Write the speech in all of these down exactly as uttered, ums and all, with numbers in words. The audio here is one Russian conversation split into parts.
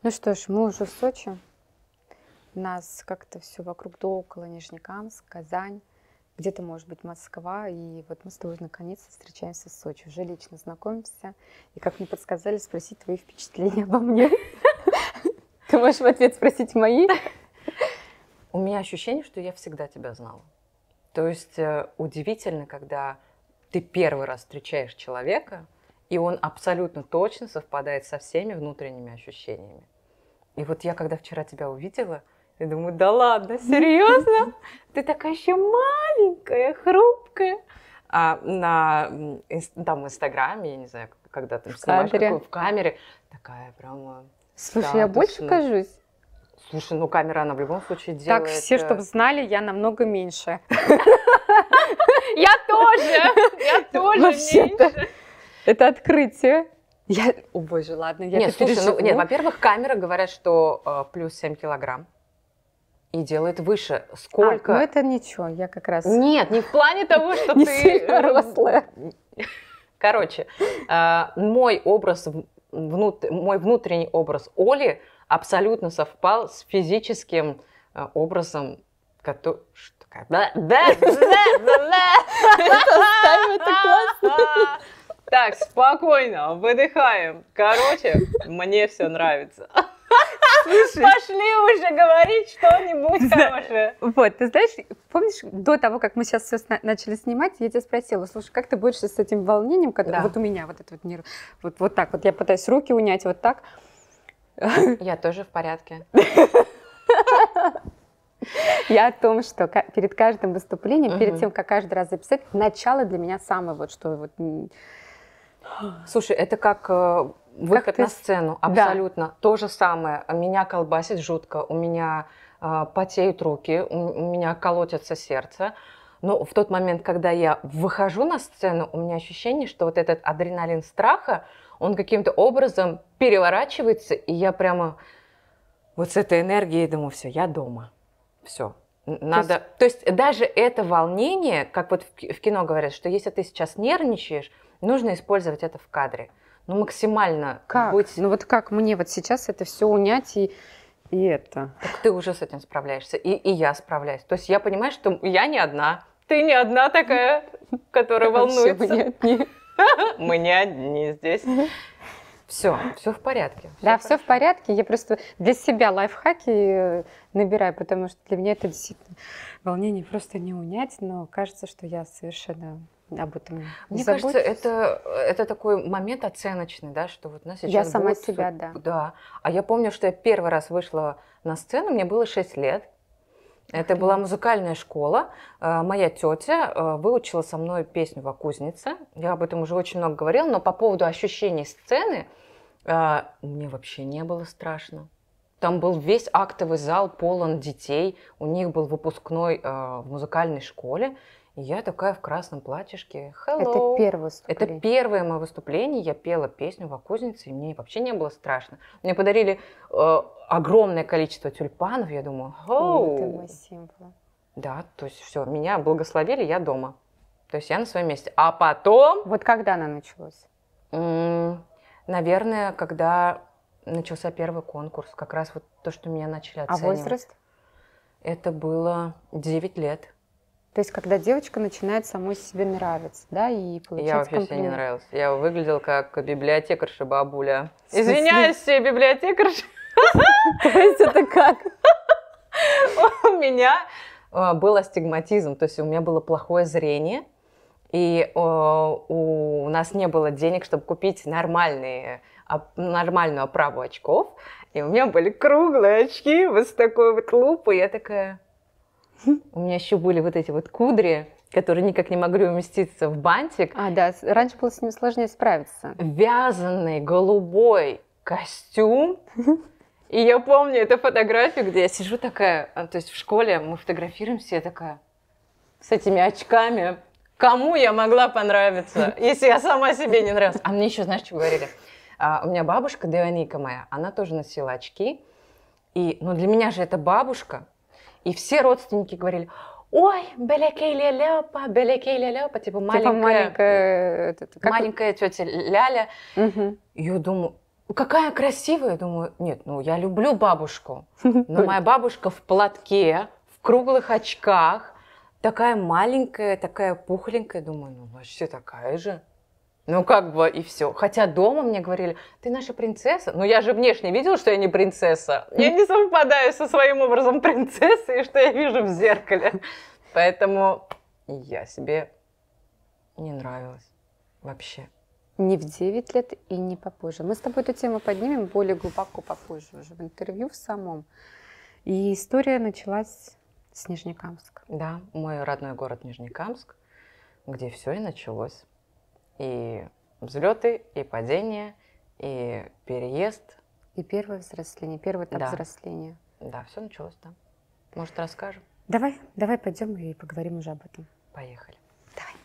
Ну что ж, мы уже в Сочи. У нас как-то все вокруг да около: Нижнекамск, Казань, где-то, может быть, Москва. И вот мы с тобой наконец-то встречаемся в Сочи. Уже лично знакомимся. И, как мне подсказали, спросить твои впечатления обо мне. Ты можешь в ответ спросить мои? У меня ощущение, что я всегда тебя знала. То есть э, удивительно, когда ты первый раз встречаешь человека, и он абсолютно точно совпадает со всеми внутренними ощущениями. И вот я, когда вчера тебя увидела, я думаю, да ладно, серьезно? Ты такая еще маленькая, хрупкая. А на там, Инстаграме, я не знаю, когда ты снимаешь какую, в камере, такая прямо... Слушай, я больше кажусь. Слушай, ну камера, она в любом случае делает... Так, все, чтобы знали, я намного меньше. Я тоже! Я тоже меньше! Это открытие. Я... О боже, ладно, я Нет, слушай, ну, нет, во-первых, камера говорят, что э, плюс семь килограмм. И делает выше. Сколько? А, ну это ничего, я как раз... Нет, не в плане того, что не ты... сильно рослая. Короче, э, мой образ, внут... мой внутренний образ Оли абсолютно совпал с физическим э, образом, который... Что такое? Да, да, да, да, это классно. Так, спокойно, выдыхаем. Короче, мне все нравится. Слушай, пошли уже говорить что-нибудь хорошее. Вот, ты знаешь, помнишь, до того, как мы сейчас все начали снимать, я тебя спросила: слушай, как ты борешься с этим волнением, когда вот у меня вот это вот нерв, вот, вот так вот, я пытаюсь руки унять, вот так. Я тоже в порядке. Я о том, что перед каждым выступлением, перед тем, как каждый раз записать, начало для меня самое вот, что вот... Слушай, это как э, выход как ты... на сцену, абсолютно. Да. То же самое. Меня колбасит жутко, у меня э, потеют руки, у, у меня колотится сердце. Но в тот момент, когда я выхожу на сцену, у меня ощущение, что вот этот адреналин страха, он каким-то образом переворачивается, и я прямо вот с этой энергией думаю, все, я дома. Все. Надо... То есть... То есть даже это волнение, как вот в кино говорят, что если ты сейчас нервничаешь, нужно использовать это в кадре. Ну, максимально как? Быть... Ну, вот как мне вот сейчас это все унять и, и это? Так ты уже с этим справляешься, и, и я справляюсь. То есть я понимаю, что я не одна. Ты не одна такая, которая волнуется. Мы не одни. Мы не одни здесь. Все, все в порядке. Всё да, все в порядке. Я просто для себя лайфхаки набираю, потому что для меня это действительно волнение просто не унять, но кажется, что я совершенно об этом не Мне забудь. кажется, это, это такой момент оценочный, да, что вот нас сейчас я сама будет... себя, да. Да. А я помню, что я первый раз вышла на сцену, мне было шесть лет. Это была музыкальная школа. Моя тетя выучила со мной песню «Вакузница». Я об этом уже очень много говорила, но по поводу ощущений сцены мне вообще не было страшно. Там был весь актовый зал полон детей. У них был выпускной в музыкальной школе. И я такая в красном платьишке. Hello. Это первое выступление? Это первое мое выступление. Я пела песню «Вакузница», и мне вообще не было страшно. Мне подарили э, огромное количество тюльпанов. Я думаю, оу. Это мой символ. Да, то есть все, меня благословили, я дома. То есть я на своем месте. А потом... Вот когда она началась? М- наверное, когда начался первый конкурс. Как раз вот то, что меня начали оценивать. А возраст? Это было девять лет. То есть, когда девочка начинает самой себе нравиться, да, и получать Я вообще комплимент. себе не нравилась. Я выглядела как библиотекарша бабуля. Извиняюсь, все библиотекарши. То есть это как? У меня был астигматизм, то есть у меня было плохое зрение, и у нас не было денег, чтобы купить нормальные, нормальную оправу очков, и у меня были круглые очки, вот с такой вот лупой, я такая... У меня еще были вот эти вот кудри, которые никак не могли уместиться в бантик. А, да, раньше было с ним сложнее справиться. Вязаный голубой костюм. И я помню эту фотографию, где я сижу такая, то есть в школе мы фотографируемся, я такая с этими очками. Кому я могла понравиться, если я сама себе не нравилась? А мне еще, знаешь, что говорили? А, у меня бабушка, Деоника моя, она тоже носила очки. И, ну, для меня же это бабушка. И все родственники говорили: ой, белекейля ляпа, белекейля ляпа, типа маленькая, типа маленькая, это, как... маленькая тетя Ляля. Угу. И я думаю, какая красивая. Думаю, нет, ну я люблю бабушку. Но моя бабушка в платке, в круглых очках, такая маленькая, такая пухленькая. Думаю, ну вообще такая же. Ну, как бы, и все. Хотя дома мне говорили, ты наша принцесса. Но я же внешне видела, что я не принцесса. Я не совпадаю со своим образом принцессы, и что я вижу в зеркале. Поэтому я себе не нравилась вообще. Не в девять лет и не попозже. Мы с тобой эту тему поднимем более глубоко попозже, уже в интервью в самом. И история началась с Нижнекамска. Да, мой родной город Нижнекамск, где все и началось. И взлеты, и падения, и переезд. И первое взросление, первый этап Да. взросления. Да, все началось там. Может, расскажем? Давай, давай пойдем и поговорим уже об этом. Поехали. Давай.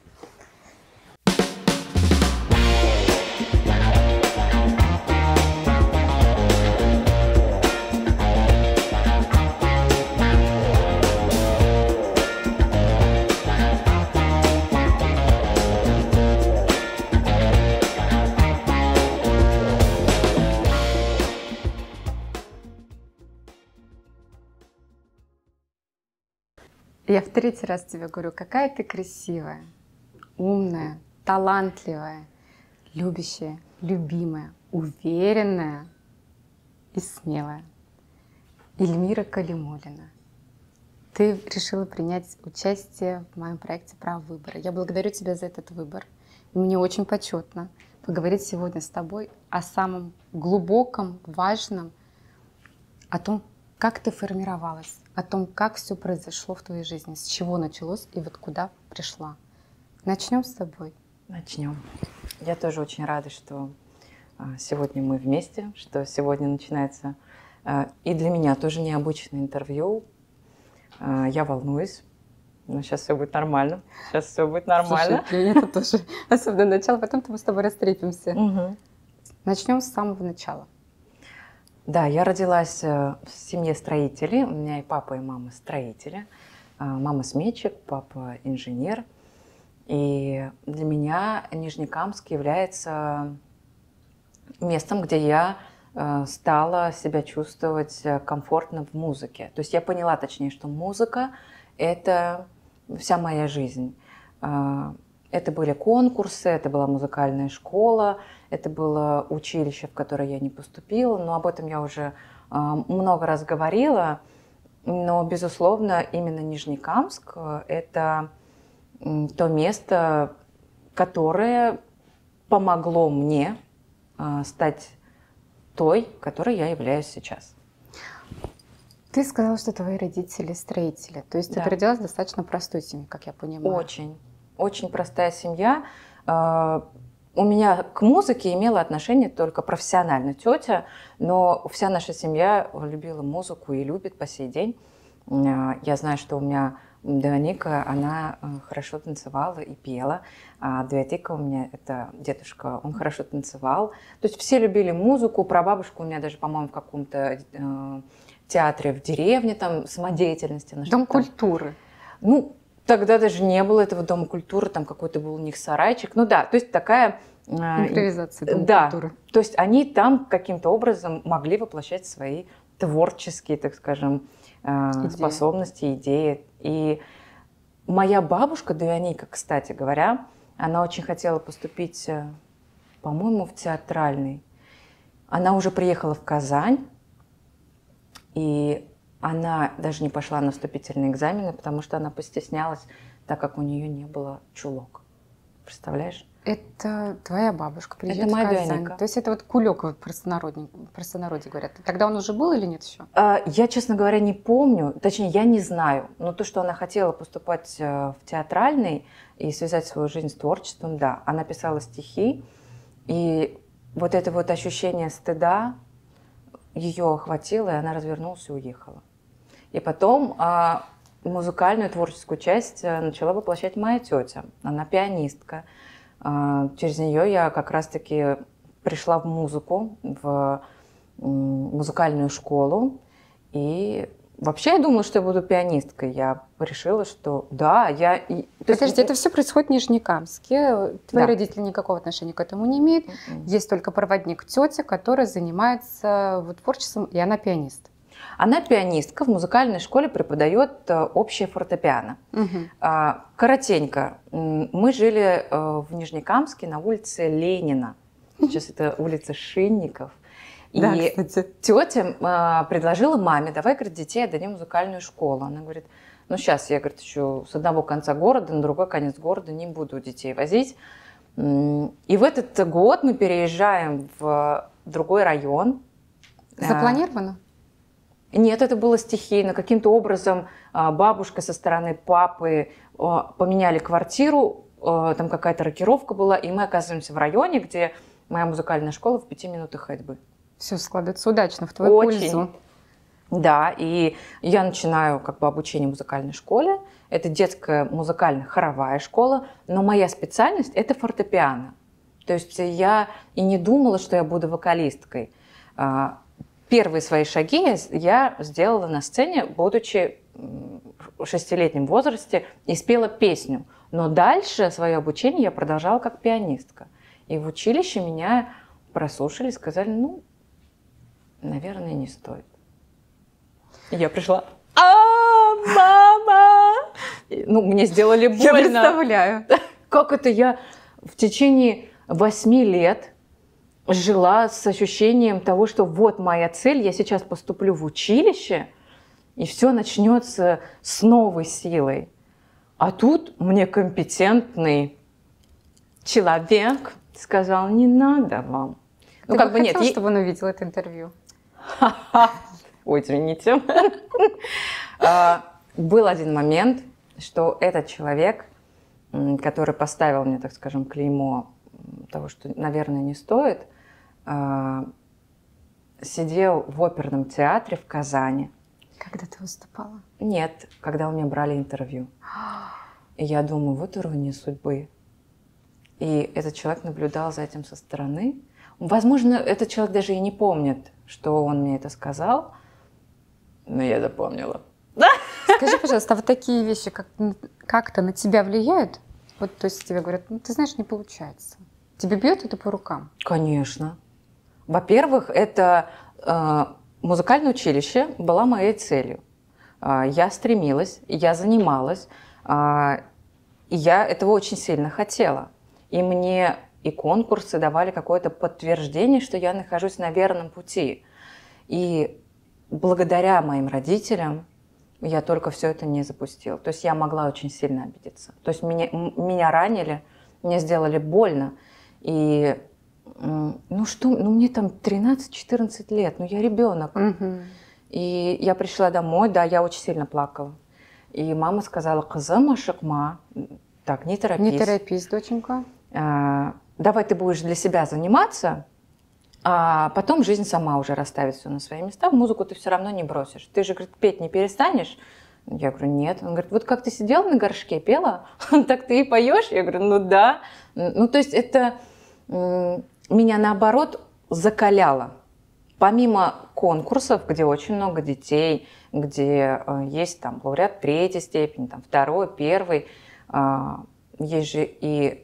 Я в третий раз тебе говорю, какая ты красивая, умная, талантливая, любящая, любимая, уверенная и смелая. Эльмира Калимуллина. Ты решила принять участие в моем проекте «Право выбора». Я благодарю тебя за этот выбор. И мне очень почетно поговорить сегодня с тобой о самом глубоком, важном, о том, как ты формировалась, о том, как все произошло в твоей жизни, с чего началось и вот куда пришла. Начнем с тобой. Начнем. Я тоже очень рада, что а, сегодня мы вместе, что сегодня начинается а, и для меня тоже необычное интервью. А, я волнуюсь, но сейчас все будет нормально. Сейчас все будет нормально. Слушай, для меня это тоже особенно начало, потом-то мы с тобой растрепимся. Угу. Начнем с самого начала. Да, я родилась в семье строителей. У меня и папа, и мама строители. Мама сметчик, папа инженер. И для меня Нижнекамск является местом, где я стала себя чувствовать комфортно в музыке. То есть я поняла, точнее, что музыка – это вся моя жизнь. Это были конкурсы, это была музыкальная школа, это было училище, в которое я не поступила, но об этом я уже э, много раз говорила. Но, безусловно, именно Нижнекамск – это э, то место, которое помогло мне э, стать той, которой я являюсь сейчас. Ты сказала, что твои родители строители. То есть Да. ты родилась в достаточно простой семье, как я понимаю. Очень. Очень простая семья. У меня к музыке имела отношение только профессионально тетя, но вся наша семья любила музыку и любит по сей день. Я знаю, что у меня Вероника, она хорошо танцевала и пела, а Двоетика у меня, это дедушка, он хорошо танцевал. То есть все любили музыку, прабабушка у меня даже, по-моему, в каком-то э, театре в деревне, там, самодеятельности. Дом культуры. Ну, тогда даже не было этого дома культуры, там какой-то был у них сарайчик. Ну да, то есть такая... Э, Импровизация дома да, культуры. То есть они там каким-то образом могли воплощать свои творческие, так скажем, э, Идеи. способности, идеи. И моя бабушка Двоеника, кстати говоря, она очень хотела поступить, по-моему, в театральный. Она уже приехала в Казань, и она даже не пошла на вступительные экзамены, потому что она постеснялась, так как у нее не было чулок. Представляешь? Это твоя бабушка приезжает Это в моя Казань. Двоеника. То есть это вот кулек в простонародье, в простонародье говорят. Тогда он уже был или нет еще? Я, честно говоря, не помню, точнее, я не знаю, но то, что она хотела поступать в театральный и связать свою жизнь с творчеством, да. Она писала стихи, и вот это вот ощущение стыда ее охватило, и она развернулась и уехала. И потом а, музыкальную творческую часть начала воплощать моя тетя. Она пианистка. А, через нее я как раз-таки пришла в музыку, в м, музыкальную школу. И Вообще я думала, что я буду пианисткой. Я решила, что да, я... и- то есть- Подожди, это все происходит в Нижнекамске. Твои Да. родители никакого отношения к этому не имеют. Мгм. Есть только проводник тетя, которая занимается вот, творчеством, и она пианист. Она пианистка, в музыкальной школе преподает э, общее фортепиано. Мгм. А, Коротенько. М, Мы жили э, в Нижнекамске на улице Ленина. Сейчас это улица Шинников. И Да, кстати. тетя а, предложила маме: давай, говорит, детей отдадим в музыкальную школу. Она говорит: ну сейчас я, говорит, еще с одного конца города на другой конец города не буду детей возить. М, И в этот год мы переезжаем в другой район. А, Запланировано? Нет, это было стихийно. Каким-то образом а, бабушка со стороны папы а, поменяли квартиру, а, там какая-то рокировка была, и мы оказываемся в районе, где моя музыкальная школа в пяти минутах ходьбы. Все складывается удачно в твою Очень. пользу. Да, и я начинаю как бы обучение в музыкальной школе. Это детская музыкальная хоровая школа, но моя специальность – это фортепиано. То есть я и не думала, что я буду вокалисткой. А, Первые свои шаги я с- я сделала на сцене, будучи м, в шестилетнем возрасте, и спела песню. Но дальше свое обучение я продолжала как пианистка. И в училище меня прослушали, сказали: ну, наверное, не стоит. И я пришла: а, мама! И, Ну, мне сделали Я больно. представляю. Как это я в течение восьми лет жила с ощущением того, что вот моя цель, я сейчас поступлю в училище, и все начнется с новой силой. А тут мне компетентный человек сказал: не надо вам. Ну, Ты как бы бы нет. хотела, е- чтобы он увидел это интервью? Ой, извините. А, Был один момент, что этот человек, м, который поставил мне, так скажем, клеймо м, того, что, наверное, не стоит, а, сидел в оперном театре в Казани. Когда ты выступала? Нет, когда у меня брали интервью. И я думаю, вот ирония судьбы. И этот человек наблюдал за этим со стороны. Возможно, этот человек даже и не помнит, что он мне это сказал, но я запомнила. Скажи, пожалуйста, а вот такие вещи как- как-то на тебя влияют? Вот, то есть тебе говорят: ну, ты знаешь, не получается. Тебе бьет это по рукам? Конечно. Во-первых, это э, музыкальное училище было моей целью. Э, я стремилась, я занималась, э, и я этого очень сильно хотела. И мне и конкурсы давали какое-то подтверждение, что я нахожусь на верном пути. И благодаря моим родителям я только все это не запустила. То есть я могла очень сильно обидеться. То есть меня, м- меня ранили, мне сделали больно. И м, ну что, ну мне там тринадцать-четырнадцать лет, ну я ребенок. Мгм. И я пришла домой, да, я очень сильно плакала. И мама сказала: кызым, ашыкма, так, не торопись. Не торопись, доченька. А, давай ты будешь для себя заниматься, а потом жизнь сама уже расставит все на свои места. Музыку ты все равно не бросишь. Ты же, говорит, петь не перестанешь? Я говорю: нет. Он говорит: вот как ты сидела на горшке, пела, так ты и поешь? Я говорю: ну да. Ну, то есть это м, меня, наоборот, закаляло. Помимо конкурсов, где очень много детей, где э, есть там лауреат третьей степени, там, второй, первый, э, есть же и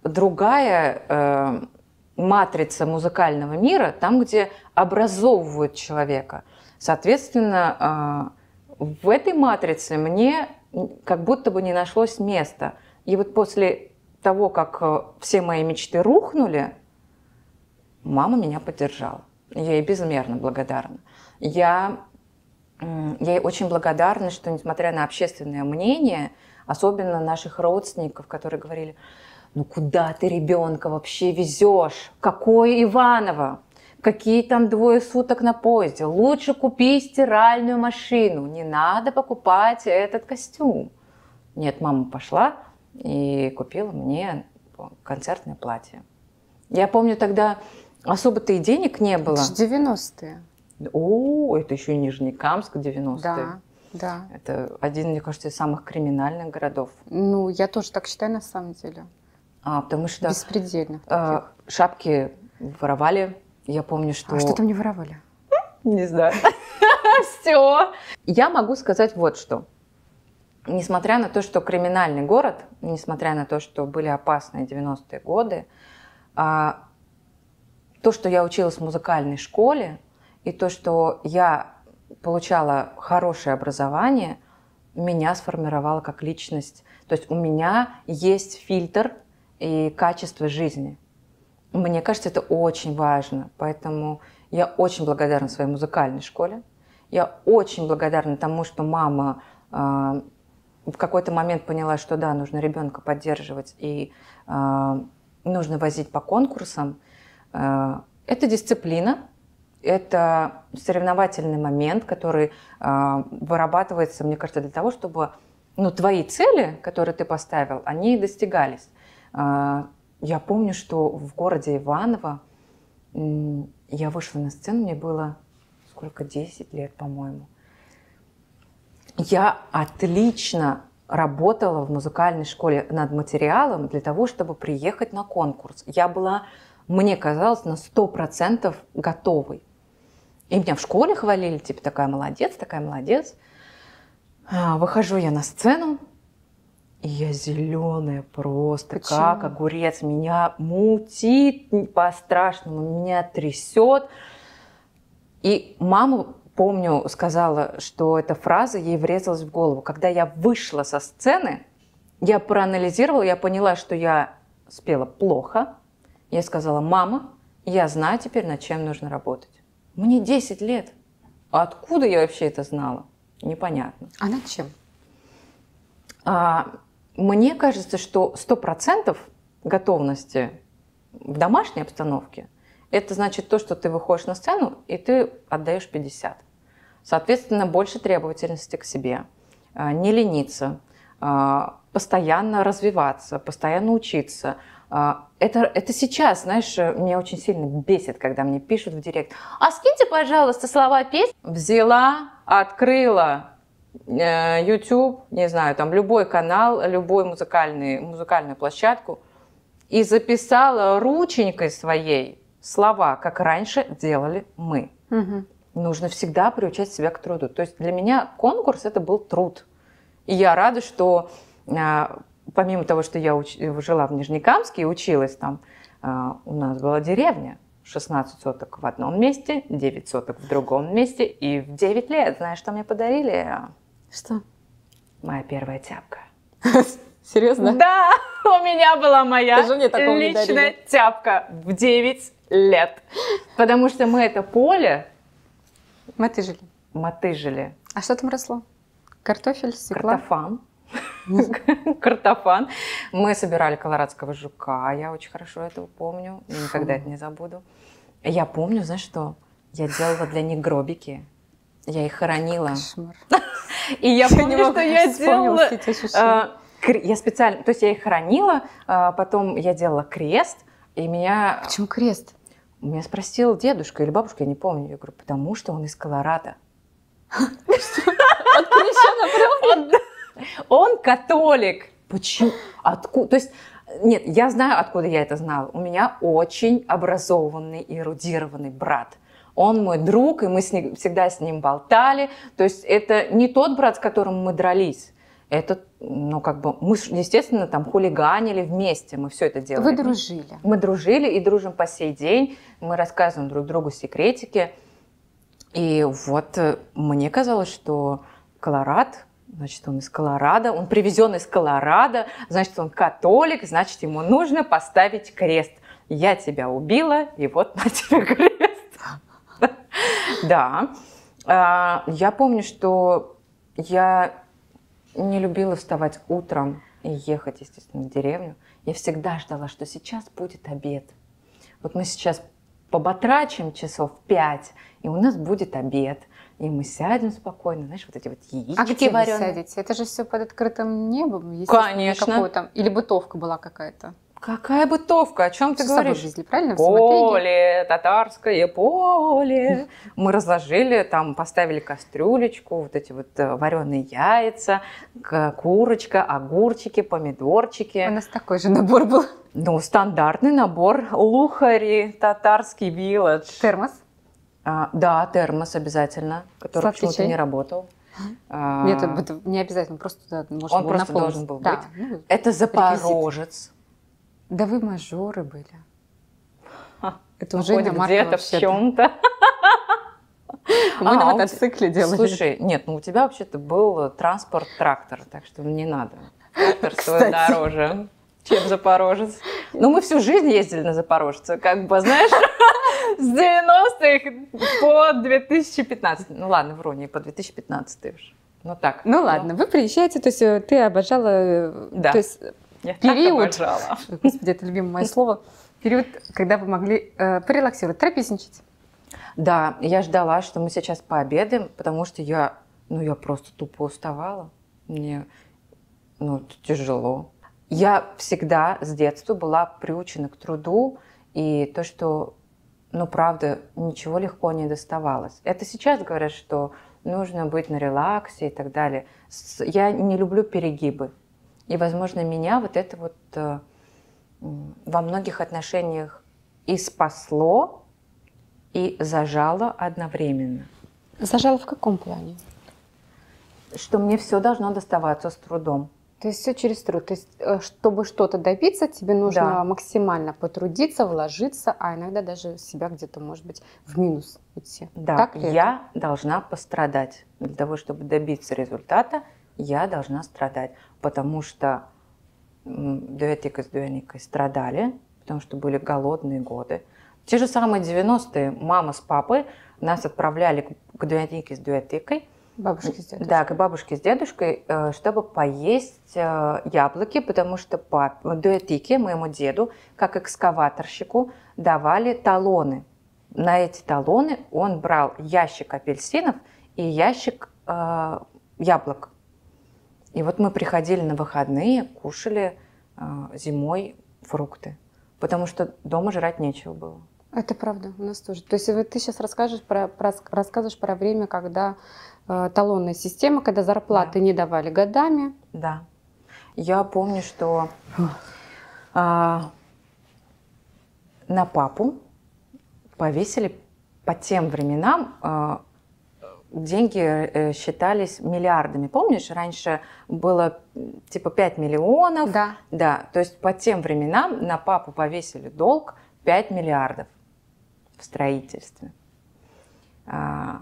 другая э, матрица музыкального мира, там, где образовывают человека. Соответственно, э, в этой матрице мне как будто бы не нашлось места. И вот после того, как э, все мои мечты рухнули, мама меня поддержала. Я ей безмерно благодарна. Я, м, я ей очень благодарна, что, несмотря на общественное мнение, особенно наших родственников, которые говорили: ну куда ты ребенка вообще везешь? Какое Иваново? Какие там двое суток на поезде? Лучше купи стиральную машину. Не надо покупать этот костюм. Нет, мама пошла и купила мне концертное платье. Я помню, тогда особо-то и денег не было. Это же девяностые. О, это еще и Нижнекамск, девяностые. Да, да. Это один, мне кажется, из самых криминальных городов. Ну, я тоже так считаю на самом деле. А, потому что Беспредельных э, таких. шапки воровали. Я помню, что... А что там не воровали? Не знаю. Все. Я могу сказать вот что. Несмотря на то, что криминальный город, несмотря на то, что были опасные девяностые годы, то, что я училась в музыкальной школе, и то, что я получала хорошее образование, меня сформировало как личность. То есть у меня есть фильтр и качество жизни. Мне кажется, это очень важно. Поэтому я очень благодарна своей музыкальной школе. Я очень благодарна тому, что мама э, в какой-то момент поняла, что да, нужно ребенка поддерживать и э, нужно возить по конкурсам. Э, это дисциплина, это соревновательный момент, который э, вырабатывается, мне кажется, для того, чтобы ну, твои цели, которые ты поставил, они достигались. Э, я помню, что в городе Иваново э, я вышла на сцену, мне было сколько, десять лет, по-моему. Я отлично работала в музыкальной школе над материалом для того, чтобы приехать на конкурс. Я была, мне казалось, на сто процентов готовой. И меня в школе хвалили, типа, такая молодец, такая молодец. Выхожу я на сцену, и я зеленая просто, Почему? как огурец. Меня мутит по-страшному, меня трясет. И мама, помню, сказала, что эта фраза ей врезалась в голову. Когда я вышла со сцены, я проанализировала, я поняла, что я спела плохо. Я сказала: мама, я знаю теперь, над чем нужно работать. Мне десять лет. А откуда я вообще это знала? Непонятно. А над чем? А, мне кажется, что сто процентов готовности в домашней обстановке – это значит то, что ты выходишь на сцену, и ты отдаешь пятьдесят. Соответственно, больше требовательности к себе, не лениться, постоянно развиваться, постоянно учиться. Это, это сейчас, знаешь, меня очень сильно бесит, когда мне пишут в директ: а скиньте, пожалуйста, слова песни. Взяла, открыла YouTube, не знаю, там любой канал, любую музыкальный, музыкальную площадку и записала рученькой своей слова, как раньше делали мы. Угу. Нужно всегда приучать себя к труду. То есть для меня конкурс – это был труд. И я рада, что помимо того, что я уч... жила в Нижнекамске и училась там, у нас была деревня, шестнадцать соток в одном месте, девять соток в другом месте. И в девять лет, знаешь, что мне подарили? Что? Моя первая тяпка. Серьезно? Да, у меня была моя Тоже мне такого не личная дарили. тяпка в девять лет. Потому что мы это поле Мотыжили. мотыжили. А что там росло? Картофель, свекла? Картофан. Картофан. Мы собирали колорадского жука, я очень хорошо это помню, я никогда это не забуду. Я помню, знаешь что, я делала для них гробики, я их хоронила. Кошмар. И я помню, что я делала... Я специально, то есть я их хоронила, потом я делала крест, и меня... Почему крест? Меня спросил дедушка или бабушка, я не помню, я говорю, потому что он из Колорадо. От крещена прям? Он католик. Почему? Откуда? То есть, нет, я знаю, откуда я это знала. У меня очень образованный и эрудированный брат. Он мой друг, и мы с ним, всегда с ним болтали. То есть это не тот брат, с которым мы дрались. Это, ну, как бы, мы, естественно, там хулиганили вместе, мы все это делали. Вы дружили? Мы дружили и дружим по сей день. Мы рассказываем друг другу секретики. И вот мне казалось, что Колорад, значит, он из Колорадо, он привезен из Колорадо, значит, он католик, значит, ему нужно поставить крест. Я тебя убила, и вот на тебе крест. Да. Я помню, что я не любила вставать утром и ехать, естественно, в деревню. Я всегда ждала, что сейчас будет обед. Вот мы сейчас поботрачим часов пять, и у нас будет обед. И мы сядем спокойно, знаешь, вот эти вот яички А где вы вареные. сядете? Это же все под открытым небом, естественно. Конечно. Какое там? Или бытовка была какая-то? Какая бытовка? О чем ты С собой говоришь? везли, правильно? В мотыге? Поле, татарское поле. Мы разложили, там поставили кастрюлечку, вот эти вот вареные яйца, к- курочка, огурчики, помидорчики. У нас такой же набор был. Ну, стандартный набор. Лухари, татарский вилладж. Термос. А, да, термос обязательно, который Сладкий почему-то чай? не работал. А, Нет, это не обязательно, просто туда можно он было просто наполнить. должен был Да, быть. ну, Это реквизит. Запорожец. Да вы мажоры были. Ха, Это ну, уже хоть иномарка где-то в вообще-то. чем-то. Мы на А, у те- мотоцикле делали. Слушай, нет, ну у тебя вообще-то был транспорт-трактор, так что не надо. Трактор стоит Кстати. дороже, чем Запорожец. Но мы всю жизнь ездили на Запорожце, как бы, знаешь, с девяностых по две тысячи пятнадцатый. Ну ладно, вру, не по две тысячи пятнадцатый уж. Ну так. Ну ладно, вы приезжаете, то есть э, ты обожала, э, Да. то есть Я так период, обожала. господи, это любимое мое слово, период, когда вы могли э, порелаксировать, трапезничать. Да, я ждала, что мы сейчас пообедаем, потому что я, ну, я просто тупо уставала. Мне, ну, это тяжело. Я всегда с детства была приучена к труду, и то, что, ну, правда, ничего легко не доставалось. Это сейчас говорят, что нужно быть на релаксе и так далее. С- Я не люблю перегибы. И, возможно, меня вот это вот э, м, во многих отношениях и спасло, и зажало одновременно. Зажала в каком плане? Что мне все должно доставаться с трудом. То есть все через труд. То есть, э, чтобы что-то добиться, тебе нужно Да. максимально потрудиться, вложиться, а иногда даже себя где-то, может быть, в минус идти. Да, Так ли это? я должна пострадать. Для того, чтобы добиться результата, я должна страдать. Потому что м, Дуэтика с Дуэникой страдали, потому что были голодные годы. В те же самые девяностые мама с папой нас отправляли к- к Дуэтике с Дуэтикой, Бабушки с дедушкой. да, к бабушке с дедушкой, э, чтобы поесть э, яблоки, потому что пап... Дуэтике, моему деду, как экскаваторщику, давали талоны. На эти талоны он брал ящик апельсинов и ящик э, яблок. И вот мы приходили на выходные, кушали э, зимой фрукты, потому что дома жрать нечего было. Это правда, у нас тоже. То есть вот ты сейчас расскажешь про, про- рассказываешь про время, когда э, талонная система, когда зарплаты Да. не давали годами. Да. Я помню, что а, на папу повесили по тем временам, а, деньги э, считались миллиардами. Помнишь, раньше было м, типа пять миллионов? Да. Да, то есть по тем временам на папу повесили долг пять миллиардов в строительстве. А,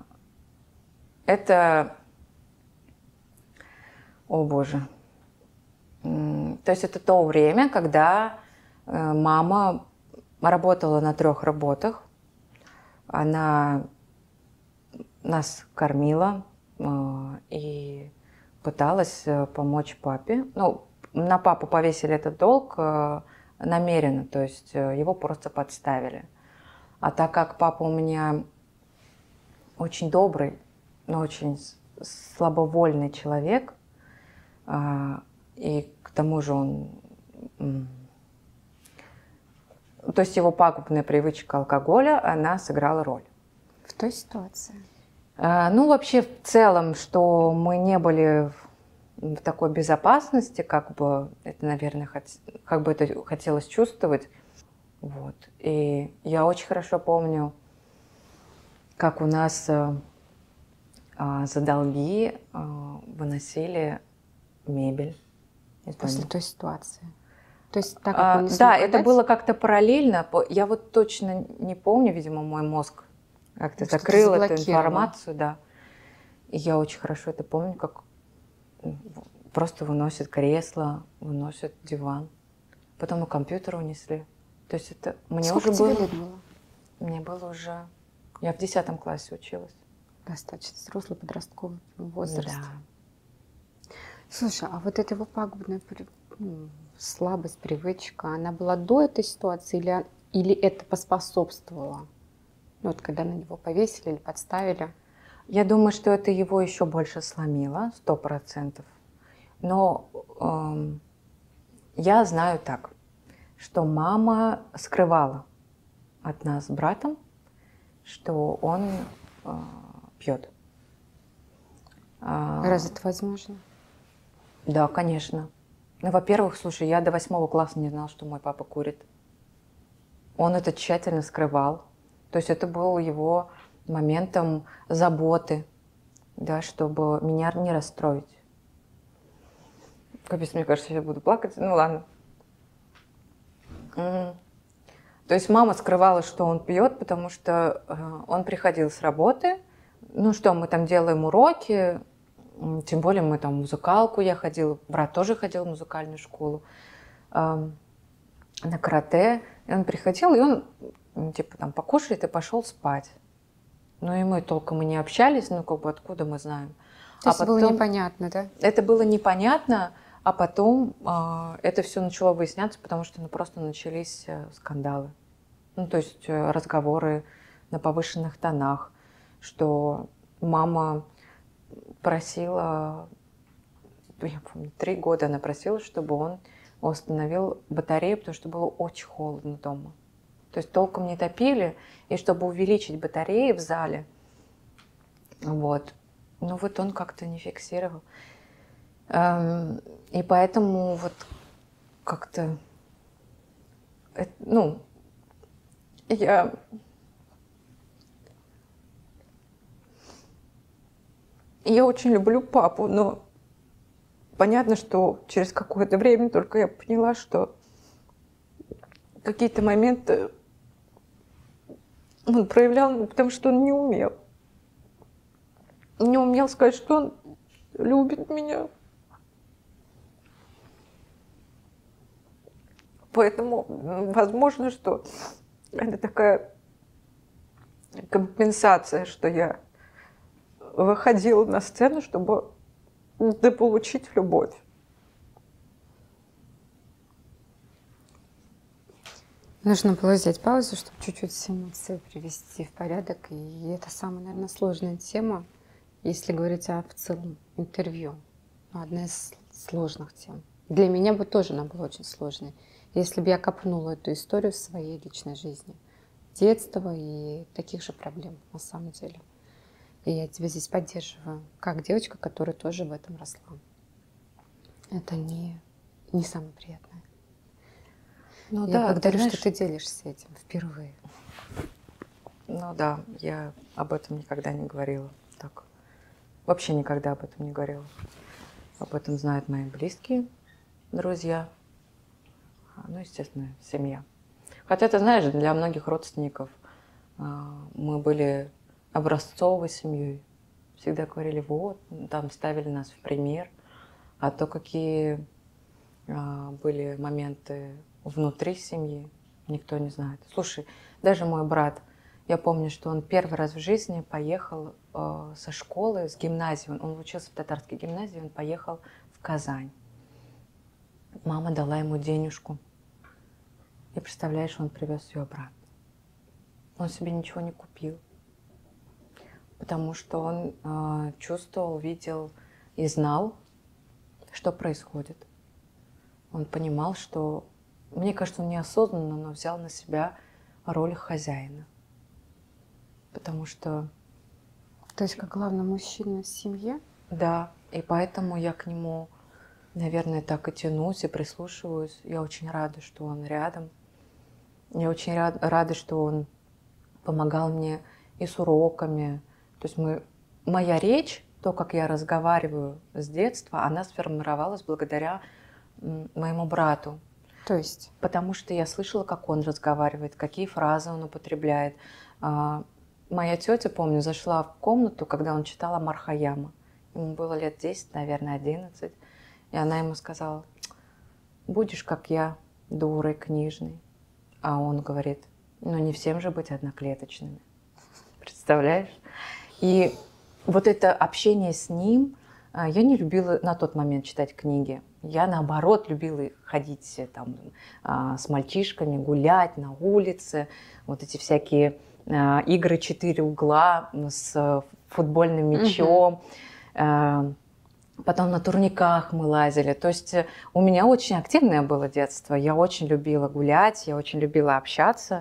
это, о боже, М, то есть это то время, когда э, мама работала на трех работах, она нас кормила э, и пыталась э, помочь папе. Ну, на папу повесили этот долг э, намеренно, то есть э, его просто подставили. А так как папа у меня очень добрый, но очень с- слабовольный человек, а, и к тому же он, м, то есть его пагубная привычка алкоголя, она сыграла роль. В той ситуации. А, Ну, вообще, в целом, что мы не были в в такой безопасности, как бы это, наверное, хот- как бы это хотелось чувствовать. Вот. И я очень хорошо помню, как у нас э, а, за долги э, выносили мебель из После дома. той ситуации. То есть так как А, он не смог да, это продать, было как-то параллельно. По- Я вот точно не помню, видимо, мой мозг как-то Что-то закрыл эту заблокировал. информацию, да. И я очень хорошо это помню, как м, просто выносят кресло, выносят диван. Потом и компьютер унесли. То есть это мне сколько уже тебе было... лет было? Мне было уже... Я в десятом классе училась. Достаточно взрослый подростковый возраст. Да. Слушай, а вот эта его пагубная при- ну, слабость, привычка, она была до этой ситуации или, или это поспособствовало? Ну, вот когда на него повесили или подставили? Я думаю, что это его еще больше сломило, сто процентов. Но эм, я знаю так, что мама скрывала от нас с братом, что он э, пьет. А, Разве это возможно? Да, конечно. Ну, во-первых, слушай, я до восьмого класса не знала, что мой папа курит. Он это тщательно скрывал. То есть это был его моментом заботы, да, чтобы меня не расстроить. Капец, мне кажется, я буду плакать. Ну ладно. М. То есть мама скрывала, что он пьет, потому что э, он приходил с работы. Ну что, мы там делаем уроки, м, тем более мы там в музыкалку я ходила, брат тоже ходил в музыкальную школу, э, на карате. И он приходил, и он м, типа там покушает и пошел спать. Ну и мы толком и не общались, ну как бы откуда мы знаем. То А есть было потом непонятно, да? это было непонятно, а потом э, это все начало выясняться, потому что ну, просто начались э, скандалы. Ну, то есть э, разговоры на повышенных тонах, что мама просила, я помню, три года она просила, чтобы он установил батарею, потому что было очень холодно дома. То есть толком не топили, и чтобы увеличить батареи в зале, вот, ну вот он как-то не фиксировал. Эм, И поэтому вот как-то, э, ну, я Я очень люблю папу, но понятно, что через какое-то время только я поняла, что какие-то моменты он проявлял, ну, потому что он не умел. Не умел сказать, что он любит меня. Поэтому м, возможно, что это такая компенсация, что я выходила на сцену, чтобы дополучить любовь. Нужно было взять паузу, чтобы чуть-чуть все эмоции привести в порядок. И это самая, наверное, сложная тема, если говорить о в целом интервью. Ну, одна из сложных тем. Для меня бы тоже она была очень сложной. Если бы я копнула эту историю в своей личной жизни. Детства и таких же проблем на самом деле. И я тебя здесь поддерживаю, как девочка, которая тоже в этом росла. Это не, не самое приятное. Ну Я да, благодарю, знаешь, что ты делишься этим впервые. ну да, я об этом никогда не говорила. Так, вообще никогда об этом не говорила. Об этом знают мои близкие, друзья, ну, естественно, семья. Хотя, ты знаешь, для многих родственников а, мы были образцовой семьей. Всегда говорили, вот, там ставили нас в пример. А то, какие а, были моменты внутри семьи, никто не знает. Слушай, даже мой брат, я помню, что он первый раз в жизни поехал э, со школы, с гимназии. Он, он учился в татарской гимназии, он поехал в Казань. Мама дала ему денежку. И представляешь, он привез ее обратно. Он себе ничего не купил, потому что он э, чувствовал, видел и знал, что происходит. Он понимал, что, мне кажется, он неосознанно, но взял на себя роль хозяина. Потому что... То есть как главный мужчина в семье? Да, и поэтому я к нему, наверное, так и тянусь и прислушиваюсь. Я очень рада, что он рядом. Я очень рад, рада, что он помогал мне и с уроками. То есть мы, моя речь, то, как я разговариваю с детства, она сформировалась благодаря м, моему брату. То есть? Потому что я слышала, как он разговаривает, какие фразы он употребляет. А, моя тетя, помню, зашла в комнату, когда он читал Омар Хайяма. Ему было лет десять, наверное, одиннадцать. И она ему сказала, будешь, как я, дурой книжной. А он говорит, ну не всем же быть одноклеточными. Представляешь? И вот это общение с ним, я не любила на тот момент читать книги. Я, наоборот, любила ходить там, с мальчишками, гулять на улице. Вот эти всякие игры «Четыре угла» с футбольным мячом. Mm-hmm. Потом на турниках мы лазили. То есть у меня очень активное было детство. Я очень любила гулять, я очень любила общаться.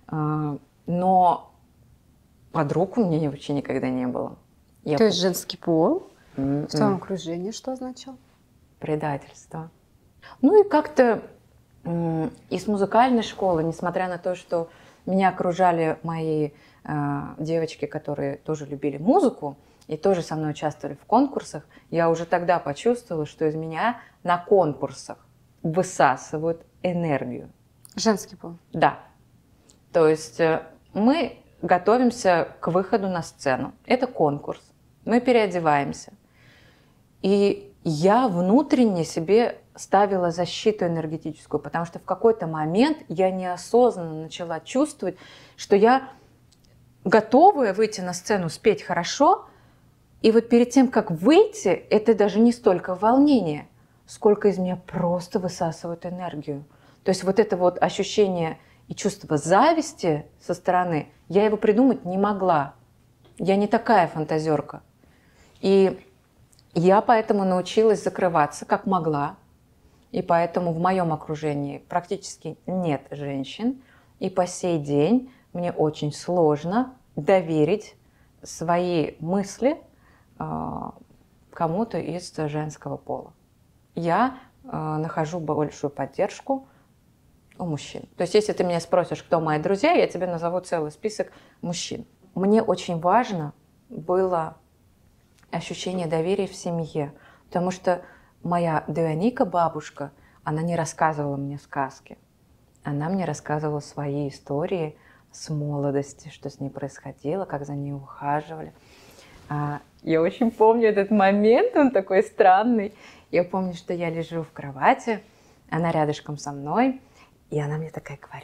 Но подруг у меня вообще никогда не было. Я То есть женский пол Mm-mm. в твоем окружении что означал? Предательство. Ну и как-то из музыкальной школы, несмотря на то, что меня окружали мои э, девочки, которые тоже любили музыку и тоже со мной участвовали в конкурсах, я уже тогда почувствовала, что из меня на конкурсах высасывают энергию. Женский пол. Да. То есть э, мы готовимся к выходу на сцену. Это конкурс. Мы переодеваемся. И я внутренне себе ставила защиту энергетическую, потому что в какой-то момент я неосознанно начала чувствовать, что я готовая выйти на сцену, спеть хорошо, и вот перед тем, как выйти, это даже не столько волнение, сколько из меня просто высасывают энергию. То есть вот это вот ощущение и чувство зависти со стороны, я его придумать не могла. Я не такая фантазерка. И я поэтому научилась закрываться, как могла. И поэтому в моем окружении практически нет женщин. И по сей день мне очень сложно доверить свои мысли э, кому-то из женского пола. Я э, нахожу большую поддержку у мужчин. То есть, если ты меня спросишь, кто мои друзья, я тебе назову целый список мужчин. Мне очень важно было ощущение доверия в семье, потому что моя Дионика, бабушка, она не рассказывала мне сказки. Она мне рассказывала свои истории с молодости, что с ней происходило, как за ней ухаживали. Я очень помню этот момент, он такой странный. Я помню, что я лежу в кровати, она рядышком со мной, и она мне такая говорит: